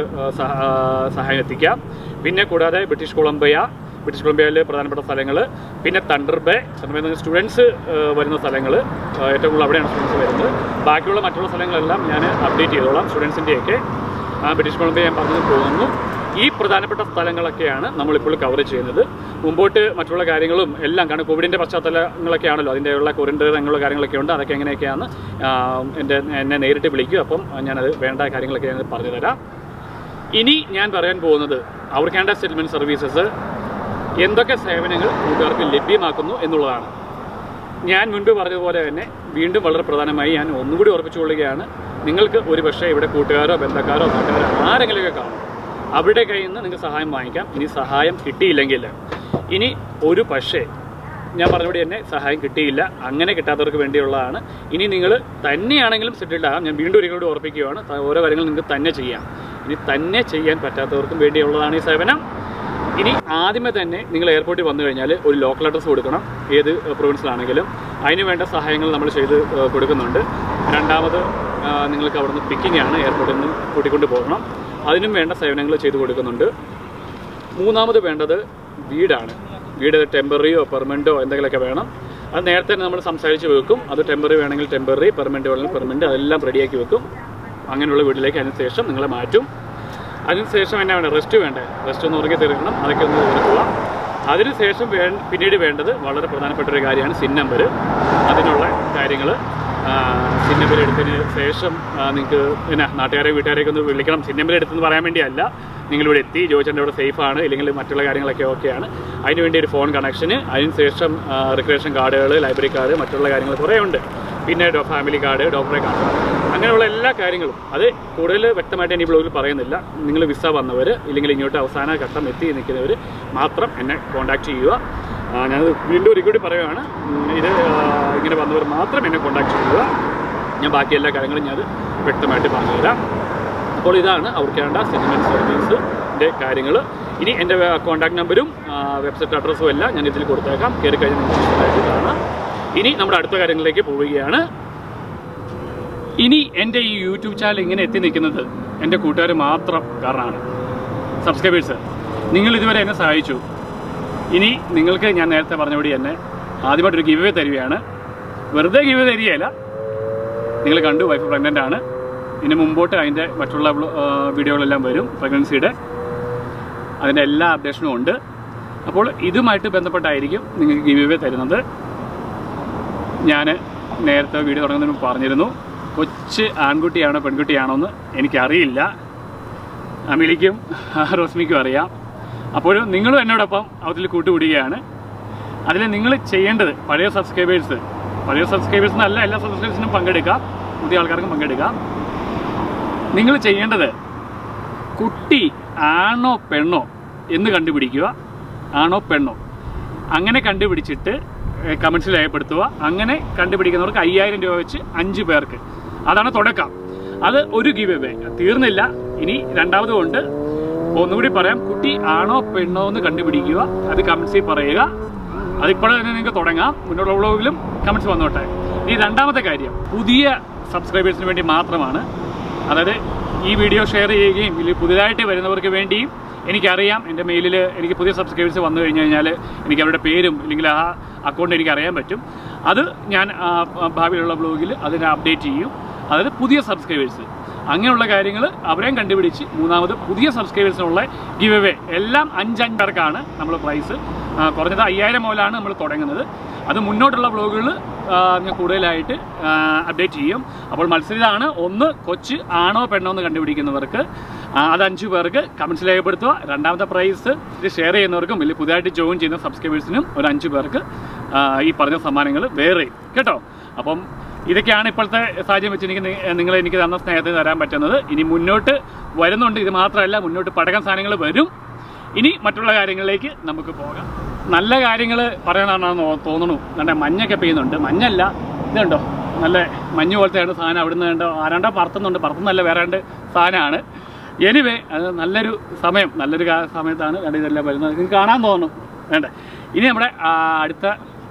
സഹായം എത്തിക്കാം. പിന്നെ കൂടാതെ ബ്രിട്ടീഷ് കൊളംബിയ, ബ്രിട്ടീഷ് കൊളംബിയയിൽ പ്രധാനപ്പെട്ട സ്ഥലങ്ങൾ, പിന്നെ Thunder Bay, Thunder Bay students വരുന്ന സ്ഥലങ്ങൾ, ഏറ്റവും കൂടുതൽ അവിടെയാണ് സ്റ്റുഡൻസ് വരുന്നത്. ബാക്കിയുള്ള മറ്റുള്ള സ്ഥലങ്ങളെല്ലാം ഞാൻ അപ്ഡേറ്റ് ചെയ്തോളാം. സ്റ്റുഡൻസിൻ്റെയൊക്കെ ബ്രിട്ടീഷ് കൊളംബിയ ഞാൻ പറഞ്ഞു പോകുന്നു. ഈ പ്രധാനപ്പെട്ട സ്ഥലങ്ങളൊക്കെയാണ് നമ്മളിപ്പോൾ കവർ ചെയ്യുന്നത്. മുമ്പോട്ട് മറ്റുള്ള കാര്യങ്ങളും എല്ലാം, കാരണം കോവിഡിൻ്റെ പശ്ചാത്തലങ്ങളൊക്കെ ആണല്ലോ, അതിൻ്റെയുള്ള ക്വാറന്റൈൻ അങ്ങനെയുള്ള കാര്യങ്ങളൊക്കെ ഉണ്ട്. അതൊക്കെ എങ്ങനെയൊക്കെയാണ് എൻ്റെ എന്നെ നേരിട്ട് വിളിക്കും. അപ്പം ഞാനത് വേണ്ട കാര്യങ്ങളൊക്കെ ഞാൻ പറഞ്ഞു തരാം. ഇനി ഞാൻ പറയാൻ പോകുന്നത് അവർ കാനഡ സെറ്റിൽമെൻറ്റ് സർവീസസ് എന്തൊക്കെ സേവനങ്ങൾ കൂട്ടുകാർക്ക് ലഭ്യമാക്കുന്നു എന്നുള്ളതാണ്. ഞാൻ മുൻപ് പറഞ്ഞതുപോലെ തന്നെ വീണ്ടും വളരെ പ്രധാനമായി ഞാൻ ഒന്നുകൂടി ഉറപ്പിച്ചുകൊള്ളുകയാണ്. നിങ്ങൾക്ക് ഒരു പക്ഷേ ഇവിടെ കൂട്ടുകാരോ ബന്ധക്കാരോ നാട്ടുകാരോ ആരെങ്കിലുമൊക്കെ കാണും. അവരുടെ കയ്യിൽ നിന്ന് നിങ്ങൾക്ക് സഹായം വാങ്ങിക്കാം. ഇനി സഹായം കിട്ടിയില്ലെങ്കിൽ, ഇനി ഒരു പക്ഷേ ഞാൻ പറഞ്ഞുകൂടി തന്നെ സഹായം കിട്ടിയില്ല, അങ്ങനെ കിട്ടാത്തവർക്ക് വേണ്ടിയുള്ളതാണ്. ഇനി നിങ്ങൾ തന്നെയാണെങ്കിലും സെറ്റിൽഡ് ആകാം. ഞാൻ വീണ്ടും ഒരിക്കലും ഉറപ്പിക്കുകയാണ്, ഓരോ കാര്യങ്ങൾ നിങ്ങൾക്ക് തന്നെ ചെയ്യാം. ഇനി തന്നെ ചെയ്യാൻ പറ്റാത്തവർക്കും വേണ്ടിയുള്ളതാണ് ഈ സേവനം. ഇനി ആദ്യമേ തന്നെ നിങ്ങൾ എയർപോർട്ടിൽ വന്നു കഴിഞ്ഞാൽ ഒരു ലോക്കൽ അഡ്രസ്സ് കൊടുക്കണം, ഏത് പ്രൊവിൻസിലാണെങ്കിലും. അതിന് വേണ്ട സഹായങ്ങൾ നമ്മൾ ചെയ്ത് കൊടുക്കുന്നുണ്ട്. രണ്ടാമത് നിങ്ങൾക്ക് അവിടുന്ന് പിക്കിംഗ് ആണ്, എയർപോർട്ടിൽ നിന്ന് കൂട്ടിക്കൊണ്ട് പോകണം. അതിനും വേണ്ട സേവനങ്ങൾ ചെയ്തു കൊടുക്കുന്നുണ്ട്. മൂന്നാമത് വേണ്ടത് വീടാണ്. വീട് ടെമ്പററിയോ പെർമനൻറ്റോ എന്തെങ്കിലുമൊക്കെ വേണം. അത് നേരത്തെ തന്നെ നമ്മൾ സംസാരിച്ച് വെക്കും. അത് ടെമ്പററി വേണമെങ്കിൽ ടെമ്പററി, പെർമനൻറ്റ് വേണമെങ്കിൽ പെർമനൻറ്റ്, അതെല്ലാം റെഡിയാക്കി വെക്കും. അങ്ങനെയുള്ള വീട്ടിലേക്ക് അതിനുശേഷം നിങ്ങളെ മാറ്റും. അതിനുശേഷം എന്നാ വേണ്ടത്? റെസ്റ്റ് വേണ്ടേ? റെസ്റ്റ് ഒന്ന് ഉറങ്ങി തീർക്കണം. അതൊക്കെ ഒന്ന് തീർക്കുക. അതിനുശേഷം വേ പിന്നീട് വേണ്ടത് വളരെ പ്രധാനപ്പെട്ട ഒരു കാര്യമാണ് സിൻ നമ്പർ. അതിനുള്ള കാര്യങ്ങൾ സിൻ നമ്പർ എടുത്തതിന് ശേഷം നിങ്ങൾക്ക് പിന്നെ നാട്ടുകാരെ വീട്ടുകാരെയൊക്കെ ഒന്ന് വിളിക്കണം. സിൻ നമ്പർ എടുത്തെന്ന് പറയാൻ വേണ്ടിയല്ല, നിങ്ങളിവിടെ എത്തി, ജോയിച്ചൻ്റെ ഇവിടെ സേഫാണ്, ഇല്ലെങ്കിൽ മറ്റുള്ള കാര്യങ്ങളൊക്കെ ഓക്കെയാണ്. അതിനുവേണ്ടി ഒരു ഫോൺ കണക്ഷന്, അതിനുശേഷം റിക്രിയേഷൻ കാർഡുകൾ, ലൈബ്രറി കാർഡ്, മറ്റുള്ള കാര്യങ്ങൾ കുറേ ഉണ്ട്. പിന്നെ ഫാമിലി കാർഡ്, ഡോക്ടറെ കാർഡ്, അങ്ങനെയുള്ള എല്ലാ കാര്യങ്ങളും. അത് കൂടുതൽ വ്യക്തമായിട്ട് ഞാൻ ഈ ബ്ലോഗിൽ പറയുന്നില്ല. നിങ്ങൾ വിസ വന്നവർ ഇല്ലെങ്കിൽ ഇങ്ങോട്ട് അവസാന ഘട്ടം എത്തി നിൽക്കുന്നവർ മാത്രം എന്നെ കോൺടാക്റ്റ് ചെയ്യുക. ഞാനത് വീണ്ടും ഒരു കൂടി പറയുകയാണ്, ഇത് ഇങ്ങനെ വന്നവർ മാത്രം എന്നെ കോൺടാക്റ്റ് ചെയ്യുക. ഞാൻ ബാക്കി എല്ലാ കാര്യങ്ങളും ഞാൻ വ്യക്തമായിട്ട് പറഞ്ഞുതരാം. അപ്പോൾ ഇതാണ് അവർക്കേണ്ട സെറ്റിൽമെൻറ്റ് സർവീസിൻ്റെ കാര്യങ്ങൾ. ഇനി എൻ്റെ കോൺടാക്ട് നമ്പരും വെബ്സൈറ്റ് അഡ്രസ്സും എല്ലാം ഞാൻ ഇതിൽ കൊടുത്തേക്കാം. കയറി കഴിഞ്ഞാൽ നിങ്ങൾക്ക് ഇഷ്ടമായിട്ട് കാണാം. ഇനി നമ്മുടെ അടുത്ത കാര്യങ്ങളിലേക്ക് പോവുകയാണ്. ഇനി എൻ്റെ ഈ യൂട്യൂബ് ചാനൽ ഇങ്ങനെ എത്തി നിൽക്കുന്നത് എൻ്റെ കൂട്ടുകാർ മാത്രം കാരണമാണ്. സബ്സ്ക്രൈബേഴ്സ്, നിങ്ങൾ ഇതുവരെ എന്നെ സഹായിച്ചു. ഇനി നിങ്ങൾക്ക് ഞാൻ നേരത്തെ പറഞ്ഞപടി തന്നെ ആദ്യമായിട്ടൊരു ഗിവ് അവേ തരികയാണ്. വെറുതെ ഗിവ് അവേ തരികയല്ല. നിങ്ങൾ കണ്ടു വൈഫ് പ്രഗ്നൻ്റ് ആണ്. ഇതിന് മുമ്പോട്ട് അതിൻ്റെ മറ്റുള്ള വീഡിയോകളെല്ലാം വരും. പ്രഗ്നൻസിയുടെ അതിൻ്റെ എല്ലാ അപ്ഡേഷനും ഉണ്ട്. അപ്പോൾ ഇതുമായിട്ട് ബന്ധപ്പെട്ടായിരിക്കും നിങ്ങൾക്ക് ഗിവ് അവേ തരുന്നത്. ഞാൻ നേരത്തെ വീഡിയോ തുടങ്ങുന്നതിന് മുമ്പ് പറഞ്ഞിരുന്നു, കൊച്ച് ആൺകുട്ടിയാണോ പെൺകുട്ടിയാണോ എന്ന് എനിക്കറിയില്ല. അമിലിക്കും റോസ്മിക്കും അറിയാം. അപ്പോഴും നിങ്ങളും എന്നോടൊപ്പം അതിൽ കൂട്ടുകൂടുകയാണ്. അതിൽ നിങ്ങൾ ചെയ്യേണ്ടത്, പഴയ സബ്സ്ക്രൈബേഴ്സ് പഴയ സബ്സ്ക്രൈബേഴ്സ് എന്നല്ല, എല്ലാ സബ്സ്ക്രൈബേഴ്സിനും പങ്കെടുക്കാം, പുതിയ ആൾക്കാർക്കും പങ്കെടുക്കാം. നിങ്ങൾ ചെയ്യേണ്ടത് കുട്ടി ആണോ പെണ്ണോ എന്ന് കണ്ടുപിടിക്കുക. ആണോ പെണ്ണോ അങ്ങനെ കണ്ടുപിടിച്ചിട്ട് കമൻസിൽ രേഖപ്പെടുത്തുക. അങ്ങനെ കണ്ടുപിടിക്കുന്നവർക്ക് അയ്യായിരം രൂപ വെച്ച് അഞ്ച് പേർക്ക്. അതാണ് തുടക്കം. അത് ഒരു ഗിവ് അവേ തീർന്നില്ല. ഇനി രണ്ടാമതും ഉണ്ട്. ഒന്നുകൂടി പറയാം, കുട്ടി ആണോ പെണ്ണോ എന്ന് കണ്ടുപിടിക്കുക. അത് കമൻസിൽ പറയുക. അതിപ്പോഴും തന്നെ നിങ്ങൾക്ക് തുടങ്ങാം. മുന്നോട്ടുള്ള വ്ലോഗിലും കമൻസ് വന്നോട്ടെ. ഇനി രണ്ടാമത്തെ കാര്യം പുതിയ സബ്സ്ക്രൈബേഴ്സിന് വേണ്ടി മാത്രമാണ്. അതായത് ഈ വീഡിയോ ഷെയർ ചെയ്യുകയും ഇതിൽ പുതിയതായിട്ട് വരുന്നവർക്ക് വേണ്ടിയും. എനിക്കറിയാം എൻ്റെ മെയിലിൽ എനിക്ക് പുതിയ സബ്സ്ക്രൈബേഴ്സ് വന്നു കഴിഞ്ഞ് കഴിഞ്ഞാൽ എനിക്ക് അവരുടെ പേരും ഇല്ലെങ്കിൽ ആ അക്കൗണ്ട് എനിക്ക് അറിയാൻ പറ്റും. അത് ഞാൻ ഭാവിയിലുള്ള ബ്ലോഗിൽ അതിനെ അപ്ഡേറ്റ് ചെയ്യും. അതായത് പുതിയ സബ്സ്ക്രൈബേഴ്സ് അങ്ങനെയുള്ള കാര്യങ്ങൾ അവരെയും കണ്ടുപിടിച്ച് മൂന്നാമത് പുതിയ സബ്സ്ക്രൈബേഴ്സിനുള്ള ഗിവ് അവേ എല്ലാം അഞ്ചഞ്ച് പേർക്കാണ് നമ്മൾ പ്രൈസ്. കുറഞ്ഞത് അയ്യായിരം മുതലാണ് നമ്മൾ തുടങ്ങുന്നത്. അത് മുന്നോട്ടുള്ള വ്ലോഗുകൾ ഞാൻ കൂടുതലായിട്ട് അപ്ഡേറ്റ് ചെയ്യും. അപ്പോൾ മത്സരിതാണ്. ഒന്ന്, കൊച്ച് ആണോ പെണ്ണോ എന്ന് കണ്ടുപിടിക്കുന്നവർക്ക് അത് അഞ്ച് പേർക്ക് കമൻസ് രേഖപ്പെടുത്തുക. രണ്ടാമത്തെ പ്രൈസ് ഇത് ഷെയർ ചെയ്യുന്നവർക്കും വലിയ പുതിയതായിട്ട് ജോയിൻ ചെയ്യുന്ന സബ്സ്ക്രൈബേഴ്സിനും ഒരു അഞ്ച് പേർക്ക് ഈ പറഞ്ഞ സമ്മാനങ്ങൾ വേറെ കേട്ടോ. അപ്പം ഇതൊക്കെയാണ് ഇപ്പോഴത്തെ സാഹചര്യം വെച്ച് എനിക്ക് നിങ്ങൾ എനിക്ക് തന്ന സ്നേഹത്തിന് തരാൻ പറ്റുന്നത്. ഇനി മുന്നോട്ട് വരുന്നുണ്ട്. ഇത് മാത്രമല്ല, മുന്നോട്ട് പടക്കം സാധനങ്ങൾ വരും. ഇനി മറ്റുള്ള കാര്യങ്ങളിലേക്ക് നമുക്ക് പോകാം. നല്ല കാര്യങ്ങൾ പറയണമെന്നാണ് തോന്നുന്നു. നല്ല മഞ്ഞൊക്കെ പെയ്യുന്നുണ്ട്. മഞ്ഞല്ല, ഇതുണ്ടോ നല്ല മഞ്ഞ് പോലത്തെയാണ് സാധനം. അവിടുന്ന് കണ്ടോ ആരാണ്ടോ പറത്തുന്നുണ്ട്. പറത്തുന്നല്ല, വേറെ രണ്ട് സാധനമാണ്. എനിവേ അത് നല്ലൊരു സമയം, നല്ലൊരു സമയത്താണ് കണ്ട് ഇതെല്ലാം വരുന്നത്. നിങ്ങൾക്ക് കാണാൻ തോന്നുന്നു വേണ്ടേ. ഇനി നമ്മുടെ അടുത്ത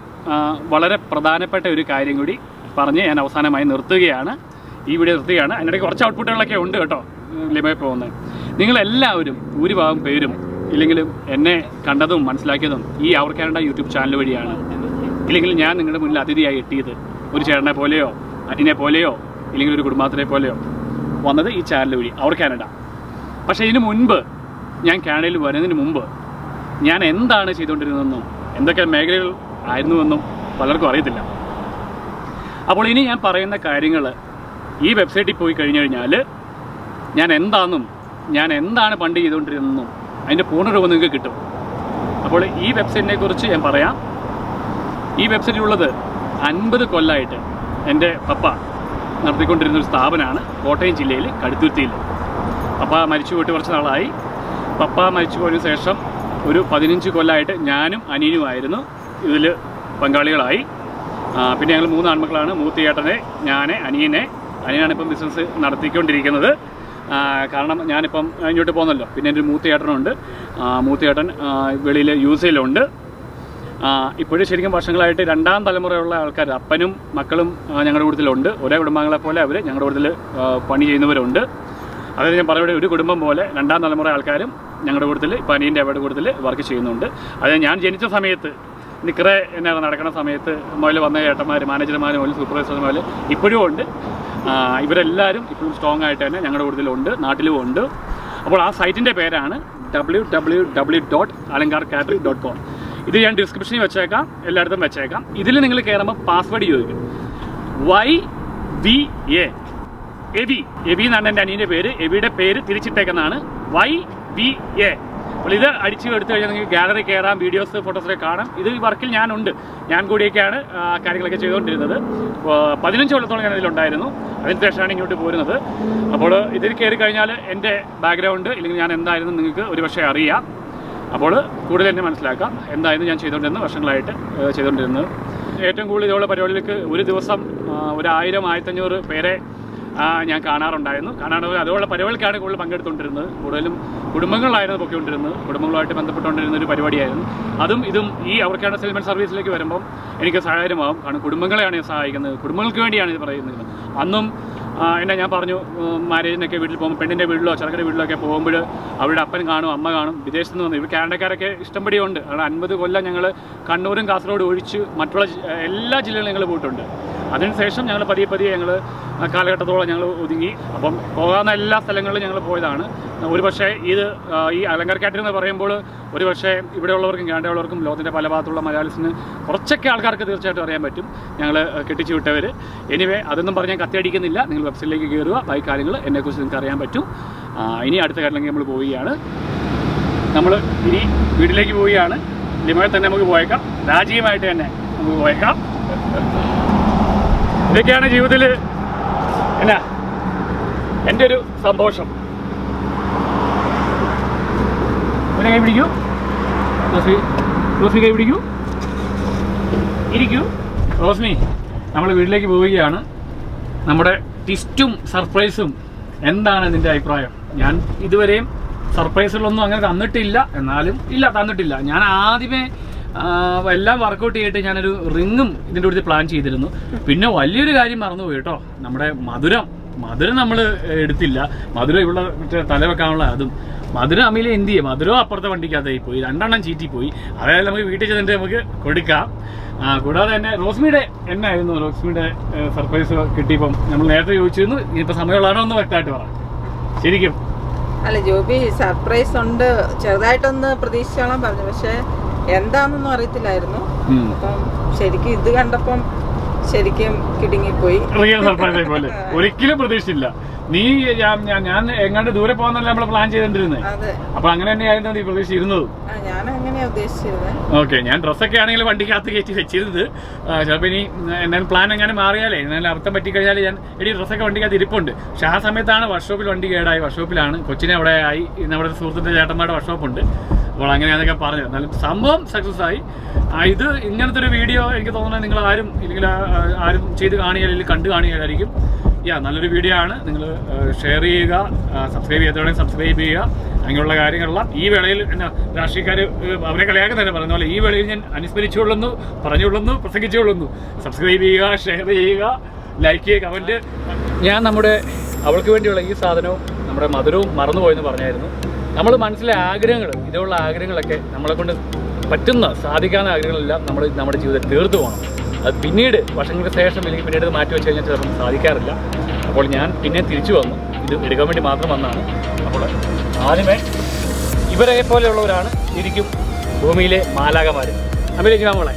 വളരെ പ്രധാനപ്പെട്ട ഒരു കാര്യം കൂടി പറഞ്ഞ് ഞാൻ അവസാനമായി നിർത്തുകയാണ്. ഈ വീഡിയോ നിർത്തുകയാണ്. അതിനിടയ്ക്ക് കുറച്ച് ഔട്ട്പുട്ടുകളൊക്കെ ഉണ്ട് കേട്ടോ ലിമയിൽ പോകുന്നത്. നിങ്ങളെല്ലാവരും ഭൂരിഭാഗം പേരും ഇല്ലെങ്കിലും എന്നെ കണ്ടതും മനസ്സിലാക്കിയതും ഈ അവർ കാനഡ യൂട്യൂബ് ചാനൽ വഴിയാണ്. ഇല്ലെങ്കിൽ ഞാൻ നിങ്ങളുടെ മുന്നിൽ അതിഥിയായി എത്തിയത് ഒരു ചേട്ടനെ പോലെയോ അനിനെ പോലെയോ ഇല്ലെങ്കിൽ ഒരു കുടുംബത്തിനെ പോലെയോ വന്നത് ഈ ചാനൽ വഴി അവർ കാനഡ. പക്ഷേ ഇതിനു മുൻപ് ഞാൻ കാനഡയിൽ വരുന്നതിന് മുമ്പ് ഞാൻ എന്താണ് ചെയ്തുകൊണ്ടിരുന്നതെന്നും എന്തൊക്കെ മേഖലകൾ ആയിരുന്നുവെന്നും പലർക്കും അറിയത്തില്ല. അപ്പോൾ ഇനി ഞാൻ പറയുന്ന കാര്യങ്ങൾ ഈ വെബ്സൈറ്റിൽ പോയി കഴിഞ്ഞു കഴിഞ്ഞാൽ ഞാൻ എന്താണെന്നും ഞാൻ എന്താണ് പണ്ട് ചെയ്തുകൊണ്ടിരുന്നതെന്നും അതിൻ്റെ പൂർണ്ണരൂപം നിങ്ങൾക്ക് കിട്ടും. അപ്പോൾ ഈ വെബ്സൈറ്റിനെ കുറിച്ച് ഞാൻ പറയാം. ഈ വെബ്സൈറ്റിലുള്ളത് അൻപത് കൊല്ലമായിട്ട് എൻ്റെ പപ്പ നടത്തിക്കൊണ്ടിരുന്നൊരു സ്ഥാപനമാണ് കോട്ടയം ജില്ലയിൽ കടുത്തുരുത്തിയിൽ. പപ്പ മരിച്ചു പോയിട്ട് കുറച്ച് നാളായി. പപ്പ മരിച്ചു പോയതിനു ശേഷം ഒരു പതിനഞ്ച് കൊല്ലമായിട്ട് ഞാനും അനിയനുമായിരുന്നു ഇതിൽ പങ്കാളികളായി. പിന്നെ ഞങ്ങൾ മൂന്ന് ആൺമക്കളാണ്. മൂത്തയേട്ടനെ, ഞാൻ, അനിയനെ. അനിയനാണ് ഇപ്പം ബിസിനസ് നടത്തിക്കൊണ്ടിരിക്കുന്നത്. കാരണം ഞാനിപ്പം ഇങ്ങോട്ട് പോകുന്നല്ലോ. പിന്നെ എൻ്റെ ഒരു മൂത്തയേട്ടനുണ്ട്. മൂത്തയേട്ടൻ വെളിയിൽ യു എസ് എയിലുണ്ട്. ഇപ്പോഴും ശരിക്കും വർഷങ്ങളായിട്ട് രണ്ടാം തലമുറയുള്ള ആൾക്കാർ, അപ്പനും മക്കളും ഞങ്ങളുടെ കൂട്ടത്തിലുണ്ട്. ഒരേ കുടുംബങ്ങളെ പോലെ അവർ ഞങ്ങളുടെ കൂട്ടത്തിൽ പണി ചെയ്യുന്നവരുണ്ട്. അതായത് ഞാൻ പറയുന്നത് ഒരു കുടുംബം പോലെ രണ്ടാം തലമുറ ആൾക്കാരും ഞങ്ങളുടെ കൂട്ടത്തിൽ ഇപ്പോൾ അനിയൻ്റെ അവരുടെ കൂട്ടത്തിൽ വർക്ക് ചെയ്യുന്നുണ്ട്. അത് ഞാൻ ജനിച്ച സമയത്ത് നിക്കറെ എന്നാണ് നടക്കുന്ന സമയത്ത് മുതൽ വന്ന ചേട്ടന്മാർ, മാനേജർമാർ മുതൽ സൂപ്പർവൈസർമാർ ഇപ്പോഴും ഉണ്ട്. ഇവരെല്ലാവരും ഇപ്പോഴും സ്ട്രോങ് ആയിട്ട് തന്നെ ഞങ്ങളുടെ കൂട്ടത്തിലുണ്ട്, നാട്ടിലും ഉണ്ട്. അപ്പോൾ ആ സൈറ്റിൻ്റെ പേരാണ് W W W dot Alankar catering dot com. ഇത് ഞാൻ ഡിസ്ക്രിപ്ഷനിൽ വെച്ചേക്കാം, എല്ലായിടത്തും വെച്ചേക്കാം. ഇതിൽ നിങ്ങൾ കയറുമ്പോൾ പാസ്വേഡ് ചോദിക്കും. Y V A A B A B എന്നാണ് എൻ്റെ അനിയൻ്റെ പേര്. എബിയുടെ പേര് തിരിച്ചിട്ടേക്കുന്നതാണ് വൈ വി എ. അപ്പോൾ ഇത് അടിച്ച് എടുത്തു കഴിഞ്ഞാൽ നിങ്ങൾക്ക് ഗാലറി കയറാം, വീഡിയോസ് ഫോട്ടോസൊക്കെ കാണാം. ഇത് ഈ വർക്കിൽ ഞാനുണ്ട്, ഞാൻ കൂടിയൊക്കെയാണ് കാര്യങ്ങളൊക്കെ ചെയ്തുകൊണ്ടിരുന്നത്. പതിനഞ്ച് കൊല്ലത്തോളം ഞാൻ ഇതിലുണ്ടായിരുന്നു. അതിന് ശേഷമാണ് ഇങ്ങോട്ട് പോരുന്നത്. അപ്പോൾ ഇതിൽ കയറി കഴിഞ്ഞാൽ എൻ്റെ ബാക്ക്ഗ്രൗണ്ട് ഇല്ലെങ്കിൽ ഞാൻ എന്തായിരുന്നു നിങ്ങൾക്ക് ഒരു പക്ഷേ അറിയാം. അപ്പോൾ കൂടുതൽ എന്നെ മനസ്സിലാക്കാം എന്തായിരുന്നു ഞാൻ ചെയ്തുകൊണ്ടിരുന്നത്, വർഷങ്ങളായിട്ട് ചെയ്തുകൊണ്ടിരുന്നത്. ഏറ്റവും കൂടുതൽ ഇതുള്ള പരിപാടികൾക്ക് ഒരു ദിവസം ഒരു ആയിരം ആയിരത്തഞ്ഞൂറ് പേരെ ഞാൻ കാണാറുണ്ടായിരുന്നു. കാണാറുണ്ട് അതുള്ള പരിപാടിക്കാണ് കൂടുതൽ പങ്കെടുത്തുകൊണ്ടിരുന്നത്. കൂടുതലും കുടുംബങ്ങളിലായിരുന്നു പൊക്കിക്കൊണ്ടിരുന്നത്, കുടുംബങ്ങളുമായിട്ട് ബന്ധപ്പെട്ടുകൊണ്ടിരുന്ന ഒരു പരിപാടിയായിരുന്നു. അതും ഇതും ഈ അവർക്കാണ് സെയിൽമെൻറ്റ് സർവീസിലേക്ക് വരുമ്പം എനിക്ക് സഹായമാകും. കാരണം കുടുംബങ്ങളെയാണ് ഞാൻ സഹായിക്കുന്നത്, കുടുംബങ്ങൾക്ക് വേണ്ടിയാണ് ഇത് പറയുന്നത്. അന്നും എന്നെ ഞാൻ പറഞ്ഞു, മാരേജിനൊക്കെ വീട്ടിൽ പോകുമ്പോൾ, പെണ്ണിൻ്റെ വീട്ടിലോ ചെറുക്കൻ്റെ വീട്ടിലൊക്കെ പോകുമ്പോൾ അവരുടെ അപ്പൻ കാണും, അമ്മ കാണും, വിദേശത്ത് നിന്ന് വന്നു. ഇവർ കാനഡക്കാരൊക്കെ ഇഷ്ടംപടി ഉണ്ട്. കാരണം അൻപത് കൊല്ലം ഞങ്ങൾ കണ്ണൂരും കാസർഗോഡ് ഒഴിച്ച് മറ്റുള്ള എല്ലാ ജില്ലകളിലും ഞങ്ങൾ പോയിട്ടുണ്ട്. അതിനുശേഷം ഞങ്ങൾ പതിയെ പതിയെ ഞങ്ങൾ കാലഘട്ടത്തോളം ഞങ്ങൾ ഒതുങ്ങി. അപ്പം പോകാവുന്ന എല്ലാ സ്ഥലങ്ങളിലും ഞങ്ങൾ പോയതാണ്. ഒരു പക്ഷേ ഇത് ഈ അലങ്കാർ കാറ്ററിംഗ് എന്ന് പറയുമ്പോൾ ഒരു പക്ഷേ ഇവിടെയുള്ളവർക്കും കാനഡയുള്ളവർക്കും ലോകത്തിൻ്റെ പല ഭാഗത്തുള്ള മലയാളീസിന് കുറച്ചൊക്കെ ആൾക്കാർക്ക് തീർച്ചയായിട്ടും അറിയാൻ പറ്റും ഞങ്ങൾ കെട്ടിച്ചു വിട്ടവർ. എനിവേ അതൊന്നും പറഞ്ഞാൽ കത്തിയടിക്കുന്നില്ല. നിങ്ങൾ വെബ്സൈറ്റിലേക്ക് കയറുക, ബാക്കി കാര്യങ്ങൾ എന്നെക്കുറിച്ച് നിങ്ങൾക്ക് അറിയാൻ പറ്റും. ഇനി അടുത്ത കാര്യത്തിലേക്ക് നമ്മൾ പോവുകയാണ്. നമ്മൾ ഇനി വീട്ടിലേക്ക് പോവുകയാണ്. ലിമോയിൽ തന്നെ നമുക്ക് പോയേക്കാം, രാജീവമായിട്ട് തന്നെ നമുക്ക് പോയേക്കാം. ഇതൊക്കെയാണ് ജീവിതത്തിൽ എന്നാ എൻ്റെ ഒരു സന്തോഷം. പിന്നെ കൈ പിടിക്കൂ, റോസ്മി റോസ്മി കൈ പിടിക്കൂ, ഇരിക്കൂ. റോസ്മി, നമ്മൾ വീട്ടിലേക്ക് പോവുകയാണ്. നമ്മുടെ ട്വിസ്റ്റും സർപ്രൈസും എന്താണ് നിൻ്റെ അഭിപ്രായം? ഞാൻ ഇതുവരെയും സർപ്രൈസുകളൊന്നും അങ്ങനെ തന്നിട്ടില്ല, എന്നാലും ഇല്ല തന്നിട്ടില്ല. ഞാൻ ആദ്യമേ എല്ലാം വർക്കൗട്ട് ചെയ്തിട്ട് ഞാനൊരു റിങ്ങും ഇതിൻ്റെ കൂടെ പ്ലാൻ ചെയ്തിരുന്നു. പിന്നെ വലിയൊരു കാര്യം മറന്നുപോയി കേട്ടോ, നമ്മുടെ മധുരം മധുരം നമ്മൾ എടുത്തില്ല. മധുരം ഇവിടെ മറ്റേ തല വെക്കാനുള്ള അതും മധുരം അമ്മയിലെ എന്ത് ചെയ്യും, മധുരം അപ്പുറത്തെ വണ്ടിക്കകത്തായി പോയി, രണ്ടെണ്ണം ചീറ്റിപ്പോയി. അതായത് നമുക്ക് വീട്ടിൽ ചെന്നിട്ട് നമുക്ക് കൊടുക്കാം. കൂടാതെ തന്നെ റോസ്മിയുടെ എന്നായിരുന്നു റോസ്മിയുടെ സർപ്രൈസ് കിട്ടിയപ്പം നമ്മൾ നേരത്തെ ചോദിച്ചിരുന്നു. ഇനിയിപ്പോൾ സമയമുള്ളതാണോ ഒന്ന് വ്യക്തമായിട്ട് പറ ശരിക്കും. അല്ല ജോബി, സർപ്രൈസ് ഉണ്ട്, ചെറുതായിട്ടൊന്ന് പ്രതീക്ഷിച്ചോളാൻ പറഞ്ഞു, പക്ഷെ എന്താണെന്നൊന്നും അറിയത്തില്ലായിരുന്നു. അപ്പം ശരിക്കും ഇത് കണ്ടപ്പം ശരിക്കും കിടുങ്ങിപ്പോയി. റിയൽ സർപ്രൈസ് ആയി പോലെ ഒരിക്കലും പ്രതീക്ഷിച്ചില്ല. നീ ഞാൻ എങ്ങാണ്ട് ദൂരെ പോകാന്നല്ല നമ്മൾ പ്ലാൻ ചെയ്തോണ്ടിരുന്നത്. അപ്പൊ അങ്ങനെ തന്നെയായിരുന്നു നീ പ്രതീക്ഷിച്ചിരുന്നത്. ഞാൻ അങ്ങനെയാ ഉദ്ദേശിച്ചിരുന്നത്. ഓക്കെ, ഞാൻ ഡ്രസ്സൊക്കെ ആണെങ്കിൽ വണ്ടിക്കകത്ത് കയറ്റി വെച്ചിരുന്നത്. ചിലപ്പോൾ ഇനി എന്നാലും പ്ലാൻ എങ്ങനെ മാറിയാലേ, എന്നാലും അർത്ഥം പറ്റിക്കഴിഞ്ഞാൽ ഞാൻ എടി ഡ്രസ്സൊക്കെ വണ്ടിക്കകത്ത് ഇരിപ്പുണ്ട്. പക്ഷെ ആ സമയത്താണ് വർക്ക്ഷോപ്പിൽ വണ്ടി കേടായി. വർക്ക്ഷോപ്പിലാണ്, കൊച്ചിനെ അവിടെ ആയി. നമ്മുടെ സുഹൃത്തിന്റെ ചേട്ടന്മാരുടെ വർക്ക്ഷോപ്പുണ്ട്. അപ്പോൾ അങ്ങനെ അതൊക്കെ പറഞ്ഞു. എന്നാലും സംഭവം സക്സസ് ആയി. ഇത് ഇങ്ങനത്തെ ഒരു വീഡിയോ എനിക്ക് തോന്നുന്നത് നിങ്ങൾ ആരും ഇല്ലെങ്കിൽ ആരും ചെയ്ത് കാണുകയില്ലെങ്കിൽ കണ്ടു കാണുകയായിരിക്കും. യാ നല്ലൊരു വീഡിയോ ആണ്. നിങ്ങൾ ഷെയർ ചെയ്യുക, സബ്സ്ക്രൈബ് ചെയ്യാത്തവരെ സബ്സ്ക്രൈബ് ചെയ്യുക. അങ്ങനെയുള്ള കാര്യങ്ങളെല്ലാം ഈ വേളയിൽ എന്നാ രാഷ്ട്രീയക്കാർ അവരെ കളിയാക്കാൻ തന്നെ പറഞ്ഞ പോലെ ഈ വേളയിൽ ഞാൻ അനുസ്മരിച്ചുകൊള്ളുന്നു, പറഞ്ഞുകൊള്ളുന്നു, പ്രസംഗിച്ചുകൊള്ളുന്നു. സബ്സ്ക്രൈബ് ചെയ്യുക, ഷെയർ ചെയ്യുക, ലൈക്ക് ചെയ്യുക, കമൻറ്റ്. ഞാൻ നമ്മുടെ അവൾക്ക് വേണ്ടിയുള്ള ഈ സാധനവും നമ്മുടെ മധുരവും മറന്നുപോയെന്ന് പറഞ്ഞായിരുന്നു. നമ്മൾ മനസ്സിലെ ആഗ്രഹങ്ങൾ, ഇതുള്ള ആഗ്രഹങ്ങളൊക്കെ നമ്മളെ കൊണ്ട് പറ്റുന്ന സാധിക്കാവുന്ന ആഗ്രഹങ്ങളെല്ലാം നമ്മൾ നമ്മുടെ ജീവിതത്തിൽ തീർത്തു പോകണം. അത് പിന്നീട് വർഷങ്ങൾക്ക് ശേഷം അല്ലെങ്കിൽ പിന്നീട് ഇത് മാറ്റി വെച്ച് കഴിഞ്ഞാൽ ചിലപ്പോൾ സാധിക്കാറില്ല. അപ്പോൾ ഞാൻ പിന്നെ തിരിച്ചു വന്നു, ഇത് എടുക്കാൻ വേണ്ടി മാത്രം വന്നതാണ്. അപ്പോൾ ആദ്യമേ ഇവരെ പോലെയുള്ളവരാണ് ശരിക്കും ഭൂമിയിലെ മാലാകമാർ. അമ്മയിലേക്ക് നമ്മളെ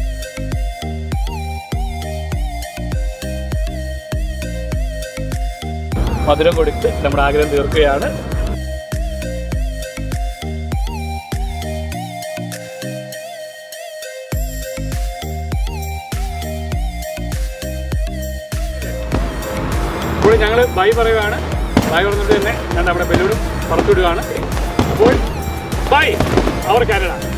മധുരം കൊടുത്ത് നമ്മുടെ ആഗ്രഹം തീർക്കുകയാണ്. ഇപ്പോൾ ഞങ്ങൾ ബൈ പറയുകയാണ്. ബൈ പറഞ്ഞിട്ട് തന്നെ ഞാൻ അവിടെ ബലൂണും പുറത്തുവിടുകയാണ്. അപ്പോൾ ബൈ അവർ കാനഡ.